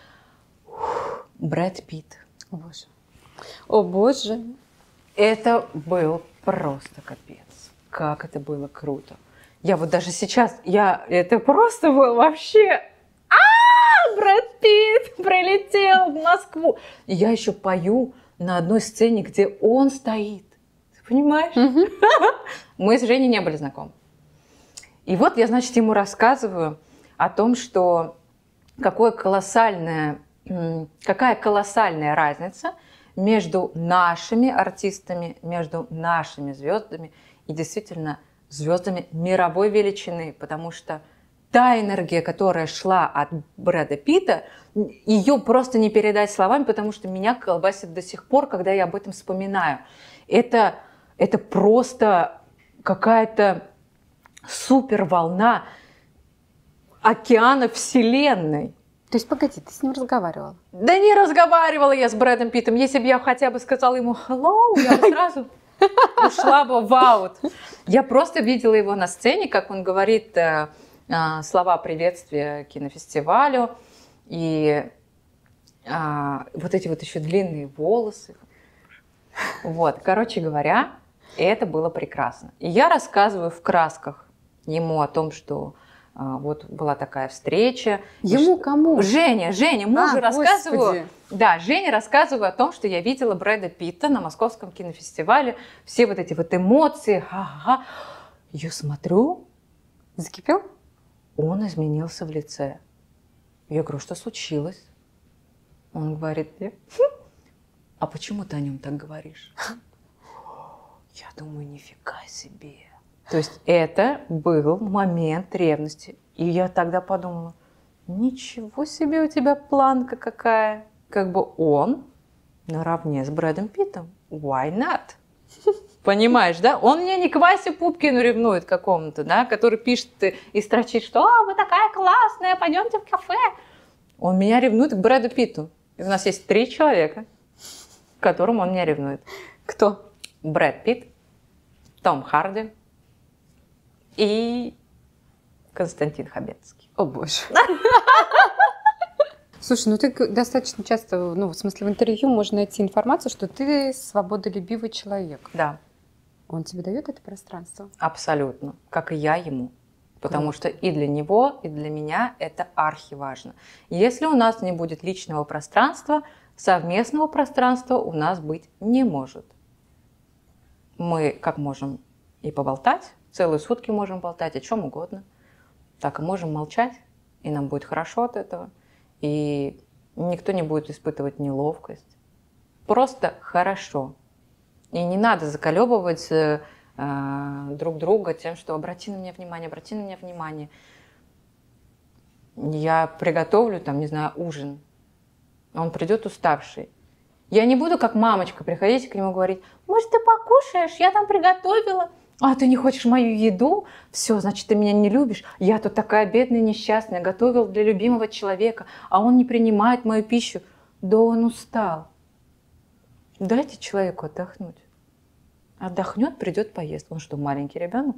Брэд Питт. О боже. О боже. Это был просто капец. Как это было круто. Я вот даже сейчас, я, это просто было вообще... А, Брэд Питт прилетел в Москву. И я еще пою на одной сцене, где он стоит. Ты понимаешь? Mm-hmm. Мы с Женей не были знакомы. И вот я, значит, ему рассказываю о том, что какое колоссальное, какая колоссальная разница между нашими артистами, между нашими звездами и действительно звездами мировой величины, потому что та энергия, которая шла от Брэда Питта, ее просто не передать словами, потому что меня колбасит до сих пор, когда я об этом вспоминаю. Это, это просто какая-то супер волна океана Вселенной. То есть, погоди, ты с ним разговаривала? Да не разговаривала я с Брэдом Питтом. Если бы я хотя бы сказала ему «hello», я бы сразу ушла бы в аут. Я просто видела его на сцене, как он говорит э, э, слова приветствия кинофестивалю. И э, вот эти вот еще длинные волосы. Вот, короче говоря, это было прекрасно. И я рассказываю в красках ему о том, что а, вот была такая встреча. Ему что... кому? Женя, Женя, мужу а, рассказываю. Господи. Да, Жене рассказываю о том, что я видела Брэда Питта на Московском кинофестивале. Все вот эти вот эмоции. Ха-ха. Я смотрю. Закипел? Он изменился в лице. Я говорю, что случилось? Он говорит, а почему ты о нем так говоришь? Я думаю, нифига себе. То есть это был момент ревности. И я тогда подумала, ничего себе у тебя планка какая. Как бы он наравне с Брэдом Питтом. Why not? Понимаешь, да? Он мне не к Васе Пупкину ревнует какому-то, да, который пишет и строчит, что «О, вы такая классная, пойдемте в кафе». Он меня ревнует к Брэду Питту. И у нас есть три человека, к которым он меня ревнует. Кто? Брэд Питт, Том Харди и Константин Хабенский. О боже. Слушай, ну ты достаточно часто, ну, в смысле, в интервью можно найти информацию, что ты свободолюбивый человек. Да. Он тебе дает это пространство? Абсолютно. Как и я ему. Потому что и для него, и для меня это архиважно. Если у нас не будет личного пространства, совместного пространства у нас быть не может. Мы как можем и поболтать, целые сутки можем болтать о чем угодно, так и можем молчать, и нам будет хорошо от этого. И никто не будет испытывать неловкость. Просто хорошо. И не надо заколебывать э, друг друга тем, что обрати на меня внимание, обрати на меня внимание. Я приготовлю, там, не знаю, ужин. Он придет уставший. Я не буду, как мамочка, приходить к нему и говорить, может, ты покушаешь, я там приготовила. А ты не хочешь мою еду? Все, значит, ты меня не любишь. Я тут такая бедная, несчастная, готовила для любимого человека, а он не принимает мою пищу. Да он устал. Дайте человеку отдохнуть. Отдохнет, придет, поест. Он что, маленький ребенок?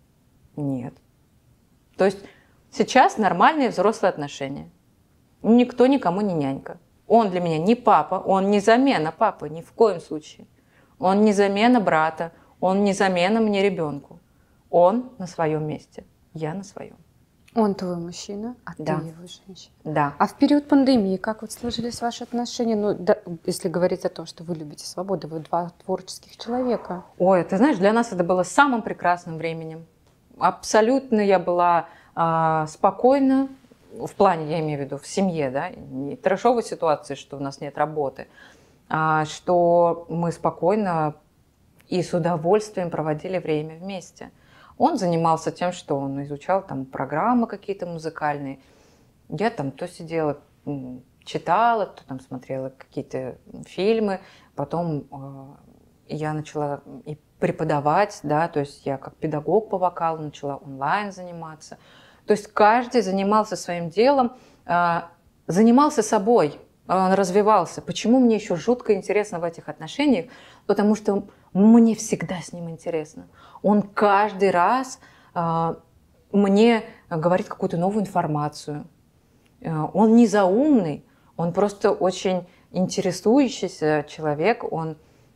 Нет. То есть сейчас нормальные взрослые отношения. Никто никому не нянька. Он для меня не папа, он не замена папы, ни в коем случае. Он не замена брата, он не замена мне ребенку. Он на своем месте, я на своем. Он твой мужчина, а Да. ты его женщина. Да. А в период пандемии как вот сложились ваши отношения? Ну, да, если говорить о том, что вы любите свободу, вы два творческих человека. Ой, ты знаешь, для нас это было самым прекрасным временем. Абсолютно я была а, спокойна, в плане, я имею в виду, в семье, да, не трэшовой ситуации, что у нас нет работы, а что мы спокойно и с удовольствием проводили время вместе. Он занимался тем, что он изучал там программы какие-то музыкальные. Я там то сидела, читала, то там смотрела какие-то фильмы. Потом э, я начала и преподавать, да, то есть я как педагог по вокалу начала онлайн заниматься. То есть каждый занимался своим делом, э, занимался собой, он развивался. Почему мне еще жутко интересно в этих отношениях? Потому что мне всегда с ним интересно. Он каждый раз э, мне говорит какую-то новую информацию. Э, он не заумный, он просто очень интересующийся человек. Он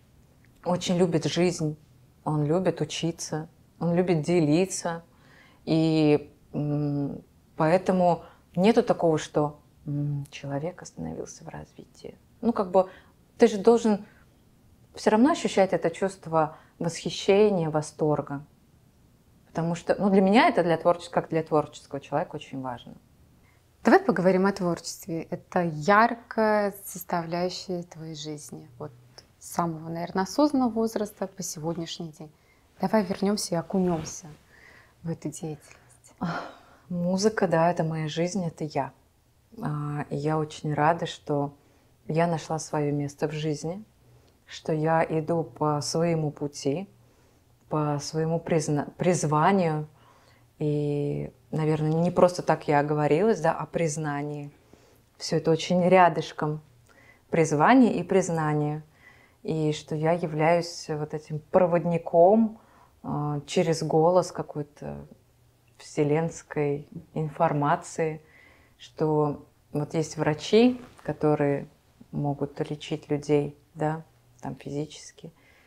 очень любит жизнь, он любит учиться, он любит делиться. И м, поэтому нету такого, что м, человек остановился в развитии. Ну, как бы ты же должен все равно ощущать это чувство восхищения, восторга. Потому что, ну, для меня это для творческого, как для творческого человека очень важно. Давай поговорим о творчестве. Это яркая составляющая твоей жизни. Вот с самого, наверное, осознанного возраста по сегодняшний день. Давай вернемся и окунемся в эту деятельность. Музыка, да, это моя жизнь, это я. И я очень рада, что я нашла свое место в жизни, что я иду по своему пути, по своему призна... призванию. И, наверное, не просто так я оговорилась, да, о признании. Все это очень рядышком. Призвание и признание. И что я являюсь вот этим проводником э, через голос какой-то вселенской информации, что вот есть врачи, которые могут лечить людей, да, там физически.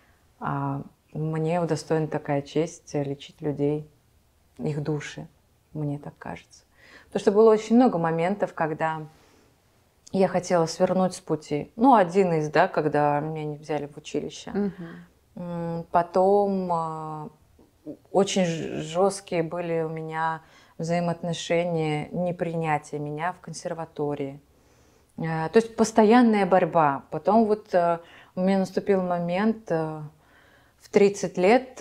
А мне удостоена такая честь лечить людей, их души, мне так кажется. Потому что было очень много моментов, когда я хотела свернуть с пути. Ну, один из, да, когда меня не взяли в училище. Угу. Потом очень жесткие были у меня взаимоотношения, непринятие меня в консерватории. То есть постоянная борьба. Потом вот у меня наступил момент в тридцать лет,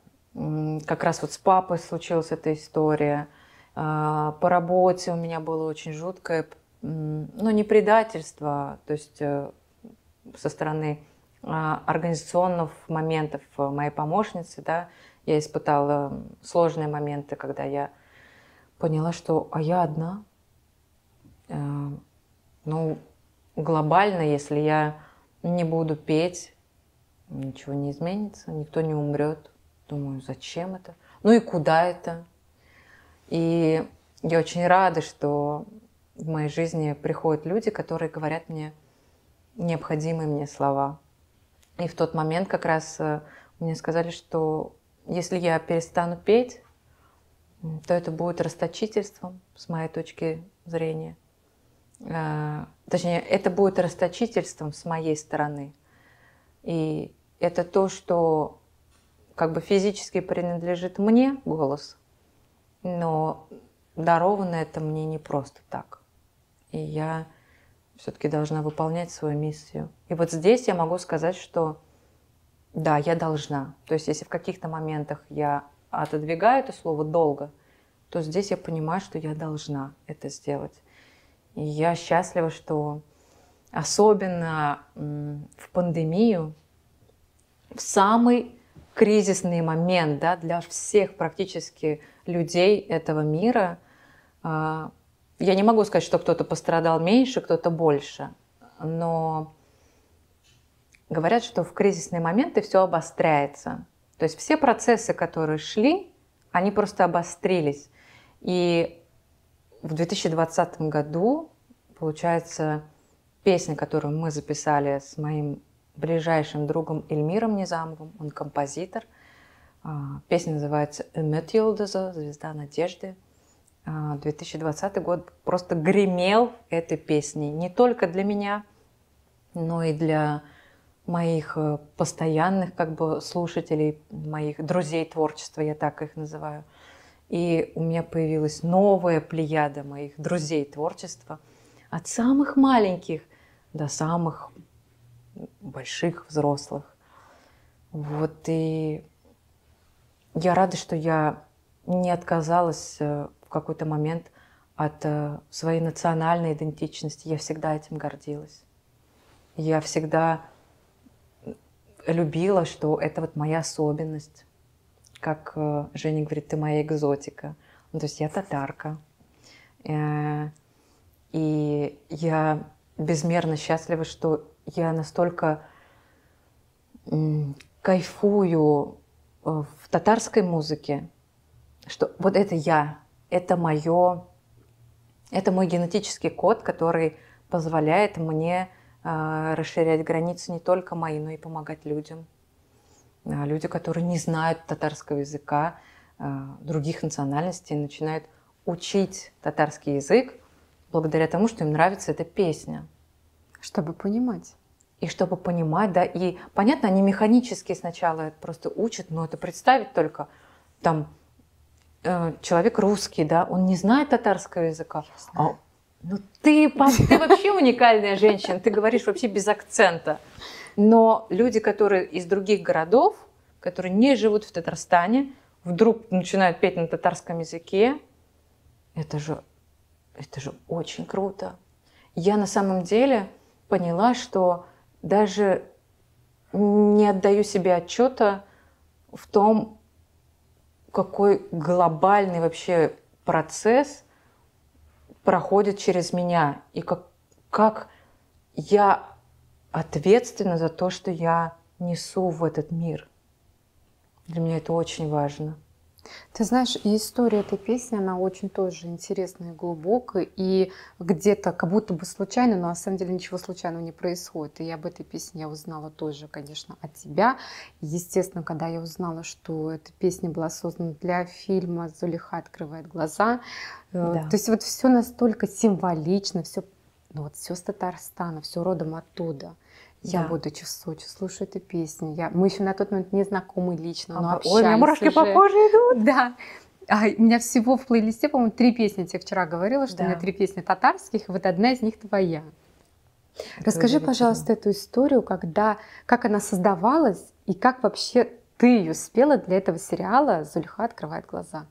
как раз вот с папой случилась эта история. По работе у меня было очень жуткое, ну, не предательство, то есть со стороны а, организационных моментов моей помощницы, да, я испытала сложные моменты, когда я поняла, что а я одна. Э, ну, глобально, если я не буду петь, ничего не изменится, никто не умрет. Думаю, зачем это? Ну и куда это? И я очень рада, что в моей жизни приходят люди, которые говорят мне необходимые мне слова. И в тот момент как раз мне сказали, что если я перестану петь, то это будет расточительством, с моей точки зрения. Точнее, это будет расточительством с моей стороны. И это то, что как бы физически принадлежит мне, голос, но даровано это мне не просто так. И я все-таки должна выполнять свою миссию. И вот здесь я могу сказать, что да, я должна. То есть если в каких-то моментах я отодвигаю это слово долго, то здесь я понимаю, что я должна это сделать. И я счастлива, что особенно в пандемию, в самый кризисный момент, да, для всех практически людей этого мира, я не могу сказать, что кто-то пострадал меньше, кто-то больше, но говорят, что в кризисные моменты все обостряется. То есть все процессы, которые шли, они просто обострились. И в две тысячи двадцатом году, получается, песня, которую мы записали с моим ближайшим другом Эльмиром Низамовым, он композитор. Песня называется «Ümit Yıldızı», «Звезда надежды». две тысячи двадцатый год просто гремел этой песней. Не только для меня, но и для моих постоянных как бы слушателей, моих друзей творчества, я так их называю. И у меня появилась новая плеяда моих друзей творчества, от самых маленьких до самых больших, взрослых. Вот, и я рада, что я не отказалась в какой-то момент от своей национальной идентичности. Я всегда этим гордилась. Я всегда любила, что это вот моя особенность. Как Женя говорит, ты моя экзотика. Ну, то есть я татарка. И я безмерно счастлива, что я настолько кайфую в татарской музыке, что вот это я, это мое, это мой генетический код, который позволяет мне расширять границы не только мои, но и помогать людям. Люди, которые не знают татарского языка, других национальностей, начинают учить татарский язык благодаря тому, что им нравится эта песня. Чтобы понимать. И чтобы понимать, да, и понятно, они механически сначала это просто учат, но это представить только, там, э, человек русский, да, он не знает татарского языка. А, ну ты, ты вообще уникальная женщина, ты говоришь вообще без акцента. Но люди, которые из других городов, которые не живут в Татарстане, вдруг начинают петь на татарском языке, это же, это же очень круто. Я на самом деле поняла, что даже не отдаю себе отчета в том, какой глобальный вообще процесс проходит через меня, и как, как я ответственна за то, что я несу в этот мир. Для меня это очень важно. Ты знаешь, и история этой песни, она очень тоже интересная и глубокая, и где-то как будто бы случайно, но на самом деле ничего случайного не происходит. И об этой песне я узнала тоже, конечно, от тебя. Естественно, когда я узнала, что эта песня была создана для фильма «Зулейха открывает глаза», да. То есть вот все настолько символично, все, ну вот все с Татарстана, все родом оттуда. Я, да. будучи в Сочи, слушаю эту песню. Я, мы еще на тот момент не знакомы лично, но общались. Ой, у меня мурашки уже. По коже идут. Да. А у меня всего в плейлисте, по-моему, три песни. Я тебе вчера говорила, что да. у меня три песни татарских, и вот одна из них твоя. Это Расскажи, пожалуйста, эту историю, когда, как она создавалась, и как вообще ты ее спела для этого сериала «Зулейха открывает глаза».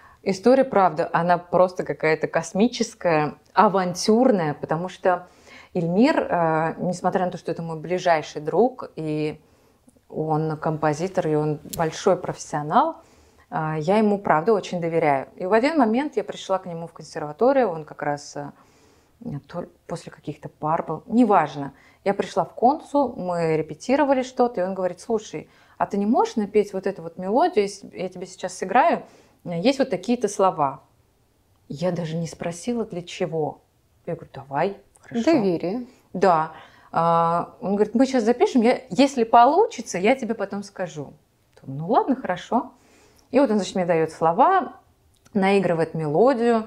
История, правда, она просто какая-то космическая, авантюрная, потому что Ильмир, э, несмотря на то, что это мой ближайший друг, и он композитор, и он большой профессионал, э, я ему, правда, очень доверяю. И в один момент я пришла к нему в консерваторию, он как раз э, то, после каких-то пар был, неважно. Я пришла в консу, мы репетировали что-то, и он говорит: слушай, а ты не можешь напеть вот эту вот мелодию, я тебе сейчас сыграю, есть вот такие-то слова. Я даже не спросила, для чего. Я говорю: давай, хорошо. Доверие. Да. А, он говорит: мы сейчас запишем, я, если получится, я тебе потом скажу. Ну ладно, хорошо. И вот он, значит, мне дает слова, наигрывает мелодию.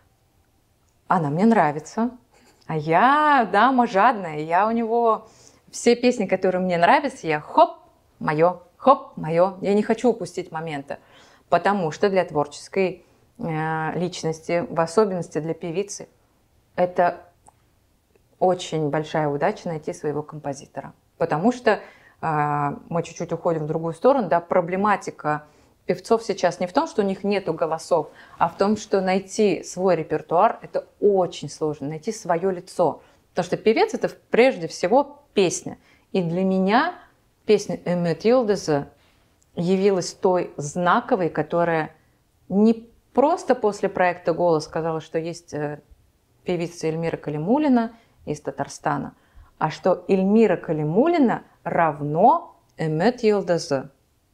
Она мне нравится. А я дама жадная, я у него все песни, которые мне нравятся, я хоп, мое, хоп, мое. Я не хочу упустить момента, потому что для творческой э, личности, в особенности для певицы, это очень большая удача найти своего композитора. Потому что э, мы чуть-чуть уходим в другую сторону, да, проблематика певцов сейчас не в том, что у них нету голосов, а в том, что найти свой репертуар – это очень сложно, найти свое лицо. Потому что певец – это прежде всего песня. И для меня песня «Ümit Yıldızı» явилась той знаковой, которая не просто после проекта «Голос» сказала, что есть певица Эльмира Калимуллина из Татарстана, а что Эльмира Калимуллина равно «Ümit Yıldızı».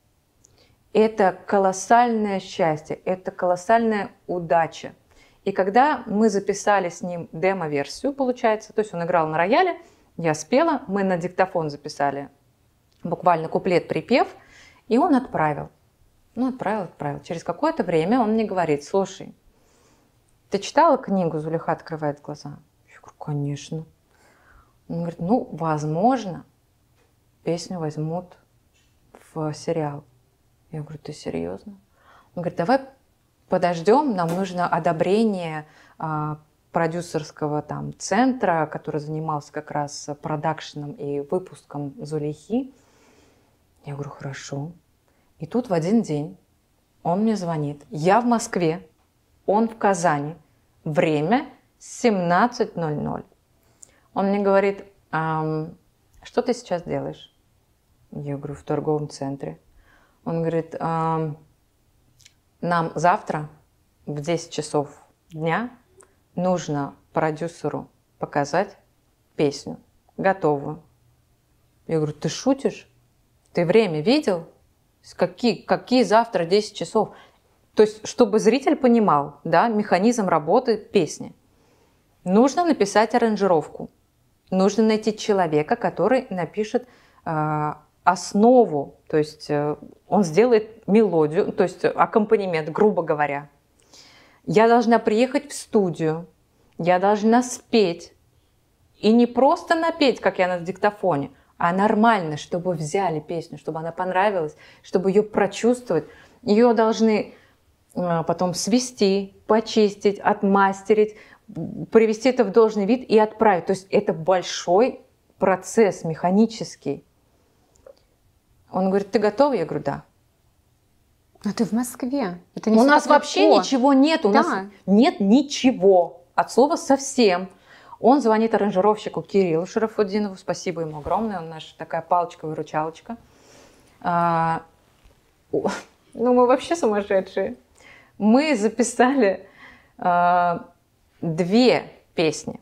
Это колоссальное счастье, это колоссальная удача. И когда мы записали с ним демо-версию, получается, то есть он играл на рояле, я спела, мы на диктофон записали буквально куплет-припев, и он отправил. Ну, отправил, отправил. Через какое-то время он мне говорит: слушай, ты читала книгу «Зулейха открывает глаза»? Я говорю: конечно. Он говорит: ну, возможно, песню возьмут в сериал. Я говорю: ты серьезно? Он говорит: давай подождем, нам нужно одобрение а, продюсерского там центра, который занимался как раз продакшеном и выпуском «Зулейхи». Я говорю: хорошо. И тут в один день он мне звонит. Я в Москве, он в Казани. Время семнадцать ноль ноль. Он мне говорит: а, что ты сейчас делаешь? Я говорю: в торговом центре. Он говорит: а, нам завтра в десять часов дня нужно продюсеру показать песню готовую. Я говорю: ты шутишь? Ты время видел? Какие, какие завтра десять часов? То есть, чтобы зритель понимал, да, механизм работы песни. Нужно написать аранжировку. Нужно найти человека, который напишет э, основу, то есть э, он сделает мелодию, то есть аккомпанемент, грубо говоря. Я должна приехать в студию, я должна спеть. И не просто напеть, как я на диктофоне, а нормально, чтобы взяли песню, чтобы она понравилась, чтобы ее прочувствовать. Ее должны э, потом свести, почистить, отмастерить, привести это в должный вид и отправить. То есть это большой процесс механический. Он говорит: ты готова? Я говорю: да. Но ты в Москве. Это не у нас вообще легко. Ничего нет. У да. нас нет ничего. От слова совсем. Он звонит аранжировщику Кириллу Шарафутдинову. Спасибо ему огромное. Он наша такая палочка-выручалочка. А, ну, мы вообще сумасшедшие. Мы записали а, две песни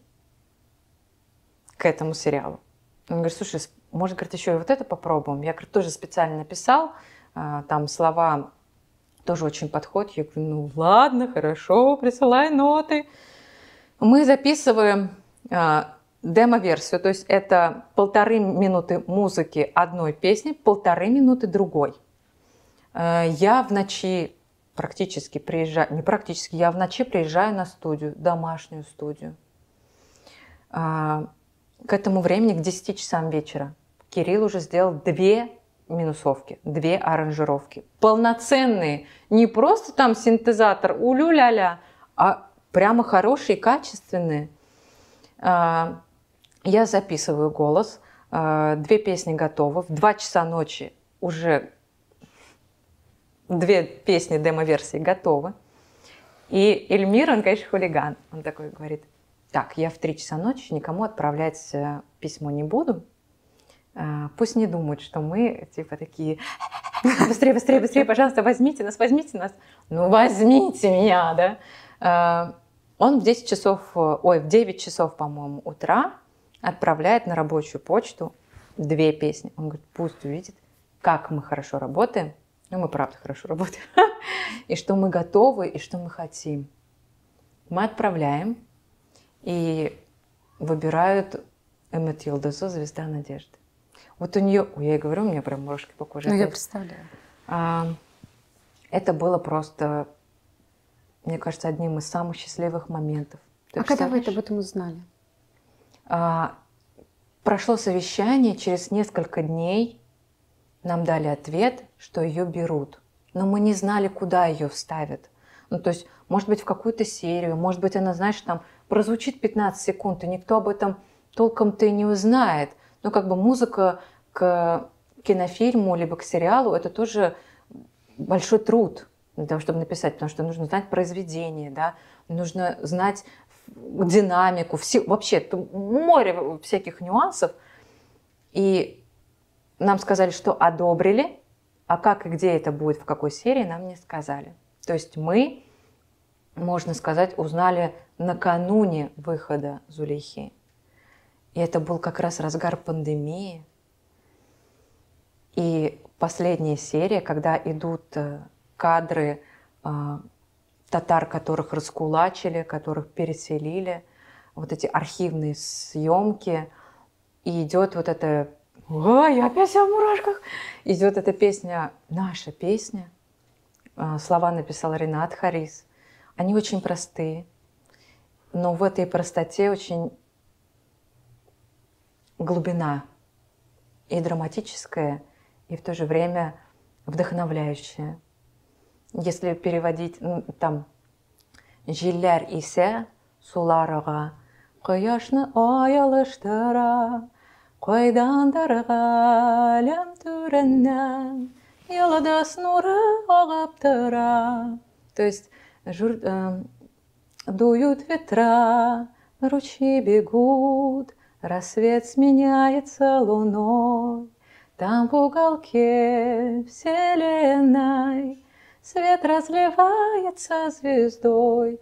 к этому сериалу. Он говорит: слушай, может, говорит, еще и вот это попробуем? Я, говорит, тоже специально написал. А, там слова тоже очень подходят. Я говорю: ну ладно, хорошо, присылай ноты. Мы записываем а, демо-версию, то есть это полторы минуты музыки одной песни, полторы минуты другой. А, я в ночи практически приезжаю, не практически, я в ночи приезжаю на студию, домашнюю студию. А, к этому времени, к десяти часам вечера, Кирилл уже сделал две минусовки, две аранжировки. Полноценные, не просто там синтезатор улю-ля-ля, а прямо хорошие, качественные. Я записываю голос, две песни готовы, в два часа ночи уже две песни демо-версии готовы. И Эльмир, он, конечно, хулиган. Он такой говорит: так, я в три часа ночи никому отправлять письмо не буду. Пусть не думают, что мы типа такие, быстрее, быстрее, быстрее, пожалуйста, возьмите нас, возьмите нас. Ну, возьмите меня, да. Он в десять часов, ой, в девять часов, по-моему, утра отправляет на рабочую почту две песни. Он говорит, пусть увидит, как мы хорошо работаем. Ну, мы правда хорошо работаем. И что мы готовы, и что мы хотим. Мы отправляем, и выбирают Эммет Йылдызы «Звезда надежды». Вот у нее, ой, я и говорю, у меня прям мурашки по коже. Ну, я представляю. А, это было просто, мне кажется, одним из самых счастливых моментов. Ты а когда вы это об этом узнали? А, прошло совещание, через несколько дней нам дали ответ, что ее берут. Но мы не знали, куда ее вставят. Ну, то есть, может быть, в какую-то серию, может быть, она, знаешь, там прозвучит пятнадцать секунд, и никто об этом толком-то и не узнает. Ну, как бы музыка к кинофильму либо к сериалу – это тоже большой труд для того, чтобы написать, потому что нужно знать произведение, да, нужно знать динамику, все, вообще море всяких нюансов. И нам сказали, что одобрили, а как и где это будет, в какой серии, нам не сказали. То есть мы, можно сказать, узнали накануне выхода «Зулейхи». И это был как раз разгар пандемии. И последняя серия, когда идут кадры э, татар, которых раскулачили, которых переселили, вот эти архивные съемки, и идет вот это, ой, я опять в мурашках, идет эта песня, наша песня, э, слова написал Ринат Харис. Они очень простые, но в этой простоте очень глубина и драматическая, и в то же время вдохновляющая. Если переводить, ну, там «Жилляр исе суларага, кояшны аялыштыра, койдандырга лям түреннен, йылдыз нуры агып тыра». То есть жур, э, дуют ветра, ручьи бегут, рассвет сменяется луной. Там в уголке вселенной свет разливается звездой.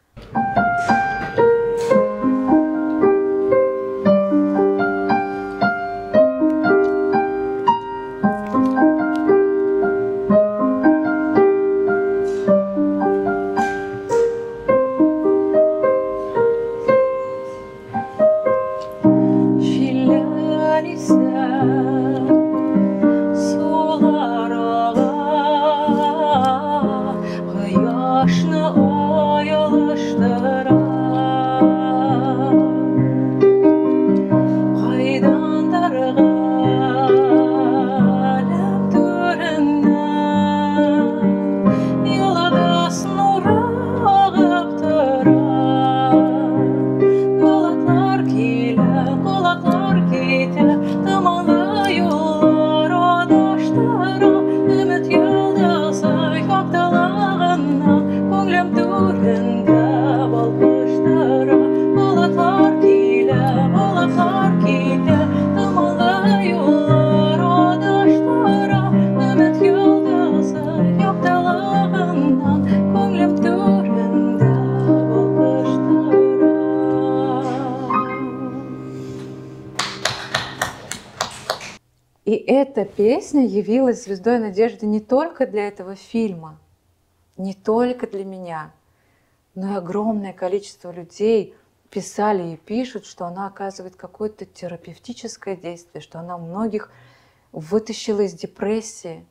И эта песня явилась звездой надежды не только для этого фильма, не только для меня, но и огромное количество людей писали и пишут, что она оказывает какое-то терапевтическое действие, что она многих вытащила из депрессии.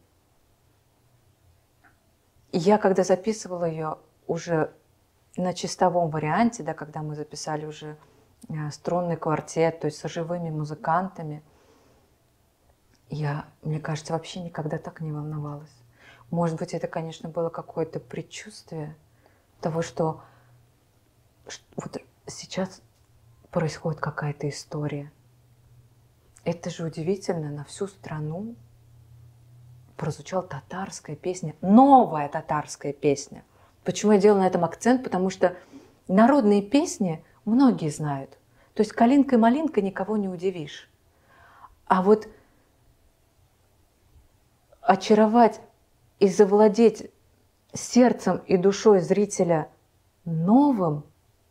И я, когда записывала ее уже на чистовом варианте, да, когда мы записали уже струнный квартет, то есть со живыми музыкантами, я, мне кажется, вообще никогда так не волновалась. Может быть, это, конечно, было какое-то предчувствие того, что, что вот сейчас происходит какая-то история. Это же удивительно, на всю страну прозвучала татарская песня, новая татарская песня. Почему я делаю на этом акцент? Потому что народные песни многие знают. То есть калинкой-малинкой никого не удивишь. А вот очаровать и завладеть сердцем и душой зрителя новым,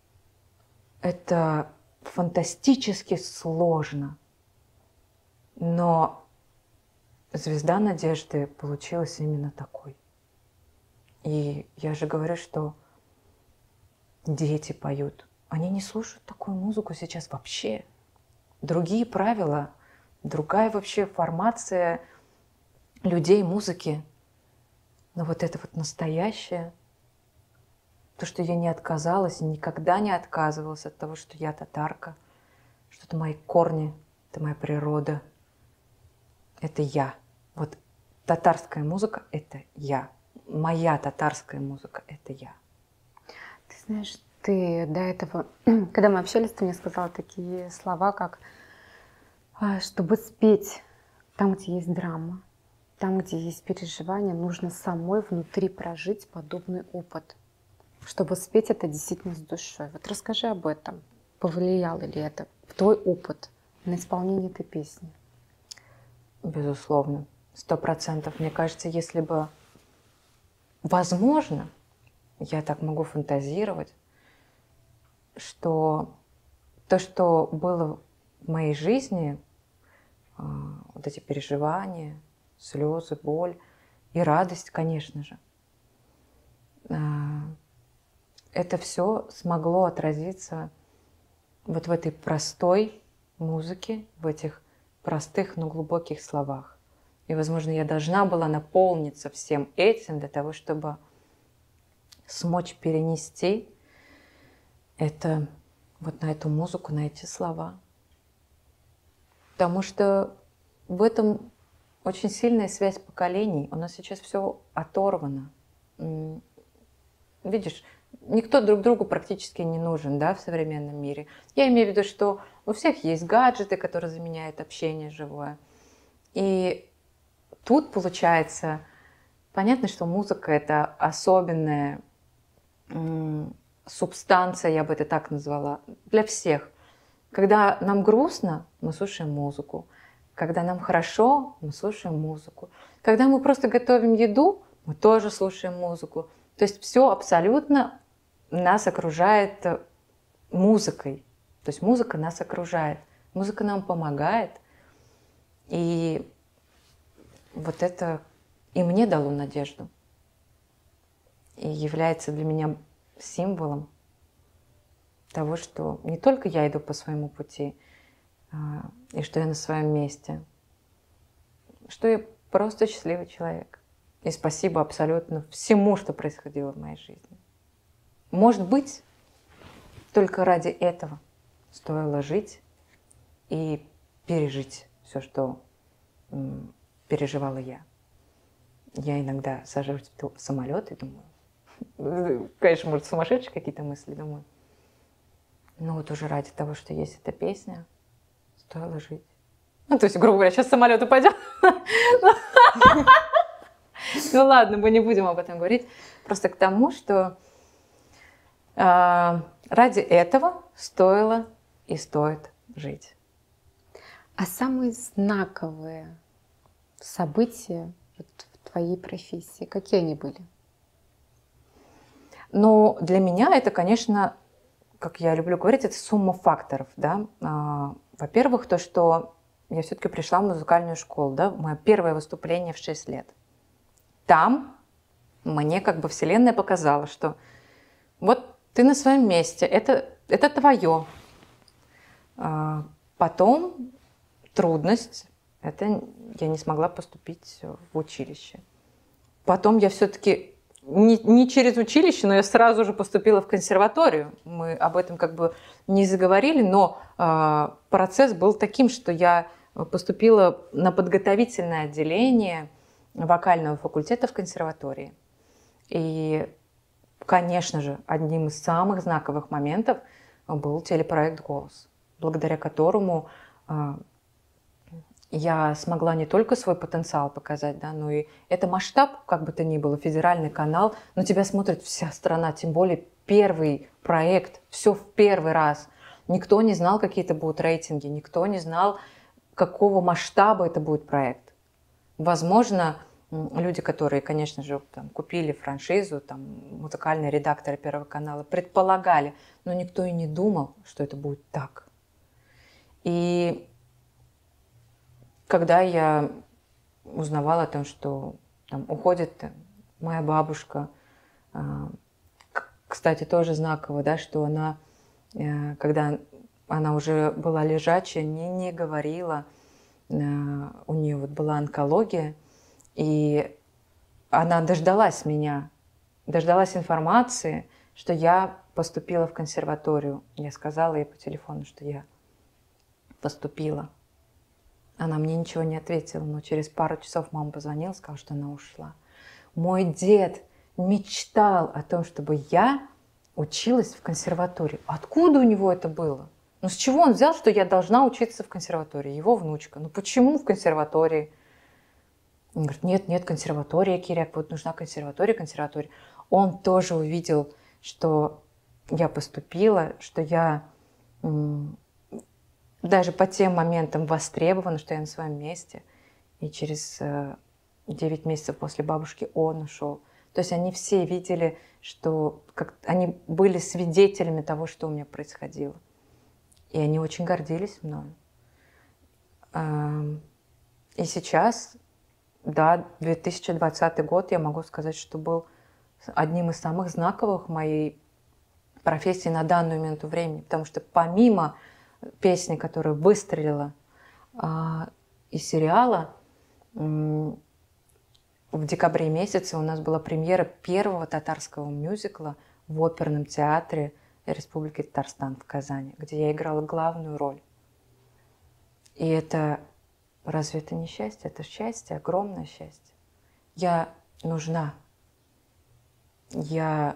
это фантастически сложно. Но «Звезда надежды» получилась именно такой. И я же говорю, что дети поют. Они не слушают такую музыку сейчас вообще. Другие правила, другая вообще формация людей, музыки. Но вот это вот настоящее, то, что я не отказалась и никогда не отказывалась от того, что я татарка, что это мои корни, это моя природа, это я. Вот татарская музыка – это я. Моя татарская музыка – это я. Ты знаешь, ты до этого, когда мы общались, ты мне сказала такие слова, как чтобы спеть там, где есть драма, там, где есть переживания, нужно самой внутри прожить подобный опыт, чтобы спеть это действительно с душой. Вот расскажи об этом. Повлияло ли это в твой опыт на исполнение этой песни? Безусловно, сто процентов. Мне кажется, если бы возможно, я так могу фантазировать, что то, что было в моей жизни, вот эти переживания, слезы, боль и радость, конечно же, это все смогло отразиться вот в этой простой музыке, в этих простых, но глубоких словах. И, возможно, я должна была наполниться всем этим для того, чтобы смочь перенести это вот на эту музыку, на эти слова. Потому что в этом очень сильная связь поколений. У нас сейчас все оторвано. Видишь, никто друг другу практически не нужен, да, в современном мире. Я имею в виду, что у всех есть гаджеты, которые заменяют общение живое. И тут получается, понятно, что музыка – это особенная м, субстанция, я бы это так назвала, для всех. Когда нам грустно, мы слушаем музыку. Когда нам хорошо, мы слушаем музыку. Когда мы просто готовим еду, мы тоже слушаем музыку. То есть все абсолютно нас окружает музыкой. То есть музыка нас окружает. Музыка нам помогает. И вот это и мне дало надежду. И является для меня символом того, что не только я иду по своему пути, и что я на своем месте, что я просто счастливый человек. И спасибо абсолютно всему, что происходило в моей жизни. Может быть, только ради этого стоило жить и пережить все, что м, переживала я. Я иногда сажусь в самолет и думаю, конечно, может, сумасшедшие какие-то мысли, думаю, но вот уже ради того, что есть эта песня, стоило жить. Ну, то есть, грубо говоря, сейчас самолет упадет. Ну ладно, мы не будем об этом говорить. Просто к тому, что ради этого стоило и стоит жить. А самые знаковые события в твоей профессии, какие они были? Ну, для меня это, конечно, как я люблю говорить, это сумма факторов. Да? Во-первых, то, что я все-таки пришла в музыкальную школу, да? Мое первое выступление в шесть лет. Там мне как бы Вселенная показала, что вот ты на своем месте, это, это твое. Потом трудность, это я не смогла поступить в училище. Потом я все-таки не, не через училище, но я сразу же поступила в консерваторию. Мы об этом как бы не заговорили, но э, процесс был таким, что я поступила на подготовительное отделение вокального факультета в консерватории. И, конечно же, одним из самых знаковых моментов был телепроект «Голос», благодаря которому э, я смогла не только свой потенциал показать, да, но и это масштаб, как бы то ни было, федеральный канал, но тебя смотрит вся страна, тем более первый проект, все в первый раз. Никто не знал, какие это будут рейтинги, никто не знал, какого масштаба это будет проект. Возможно, люди, которые, конечно же, там, купили франшизу, там, музыкальные редакторы Первого канала, предполагали, но никто и не думал, что это будет так. И когда я узнавала о том, что там, уходит моя бабушка, кстати, тоже знаково, да, что она, когда она уже была лежачая, не, не говорила, у нее вот была онкология, и она дождалась меня, дождалась информации, что я поступила в консерваторию. Я сказала ей по телефону, что я поступила. Она мне ничего не ответила, но через пару часов мама позвонила, сказала, что она ушла. Мой дед мечтал о том, чтобы я училась в консерватории. Откуда у него это было? Ну, с чего он взял, что я должна учиться в консерватории? Его внучка. Ну, почему в консерватории? Он говорит, нет, нет, консерватория, Киряк, вот нужна консерватория, консерватория. Он тоже увидел, что я поступила, что я м, даже по тем моментам востребована, что я на своем месте. И через э, девять месяцев после бабушки он ушел. То есть они все видели, что как, они были свидетелями того, что у меня происходило. И они очень гордились мной. И сейчас, да, две тысячи двадцатый год, я могу сказать, что был одним из самых знаковых в моей профессии на данную минуту времени. Потому что помимо песни, которая выстрелила из сериала, в декабре месяце у нас была премьера первого татарского мюзикла в оперном театре Республики Татарстан в Казани, где я играла главную роль. И это, разве это не счастье? Это счастье, огромное счастье. Я нужна. Я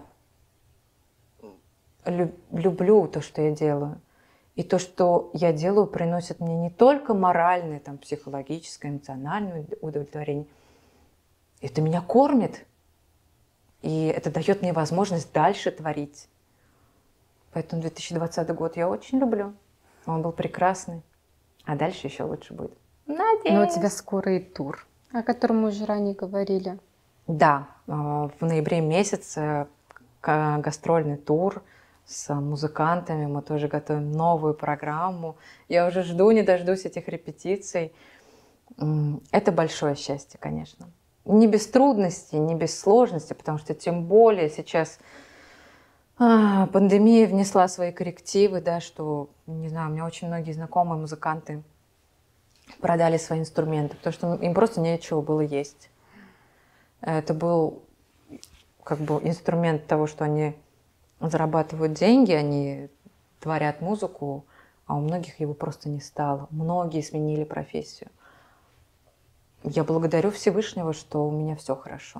люб, люблю то, что я делаю. И то, что я делаю, приносит мне не только моральное, там, психологическое, эмоциональное удовлетворение. Это меня кормит. И это дает мне возможность дальше творить. Поэтому две тысячи двадцатый год я очень люблю. Он был прекрасный. А дальше еще лучше будет. Надеюсь. Но у тебя скоро и тур, о котором мы уже ранее говорили. Да, в ноябре месяце гастрольный тур с музыкантами. Мы тоже готовим новую программу. Я уже жду, не дождусь этих репетиций. Это большое счастье, конечно. Не без трудностей, не без сложностей, потому что тем более сейчас а, пандемия внесла свои коррективы, да, что, не знаю, у меня очень многие знакомые музыканты продали свои инструменты, потому что им просто нечего было есть. Это был как бы инструмент того, что они зарабатывают деньги, они творят музыку, а у многих его просто не стало. Многие сменили профессию. Я благодарю Всевышнего, что у меня все хорошо.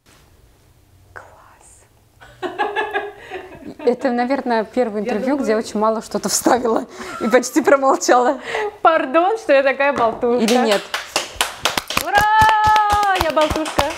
Класс. Это, наверное, первое интервью, думаю... где я очень мало что-то вставила и почти промолчала. Пардон, что я такая болтушка. Или нет? Ура! Я болтушка.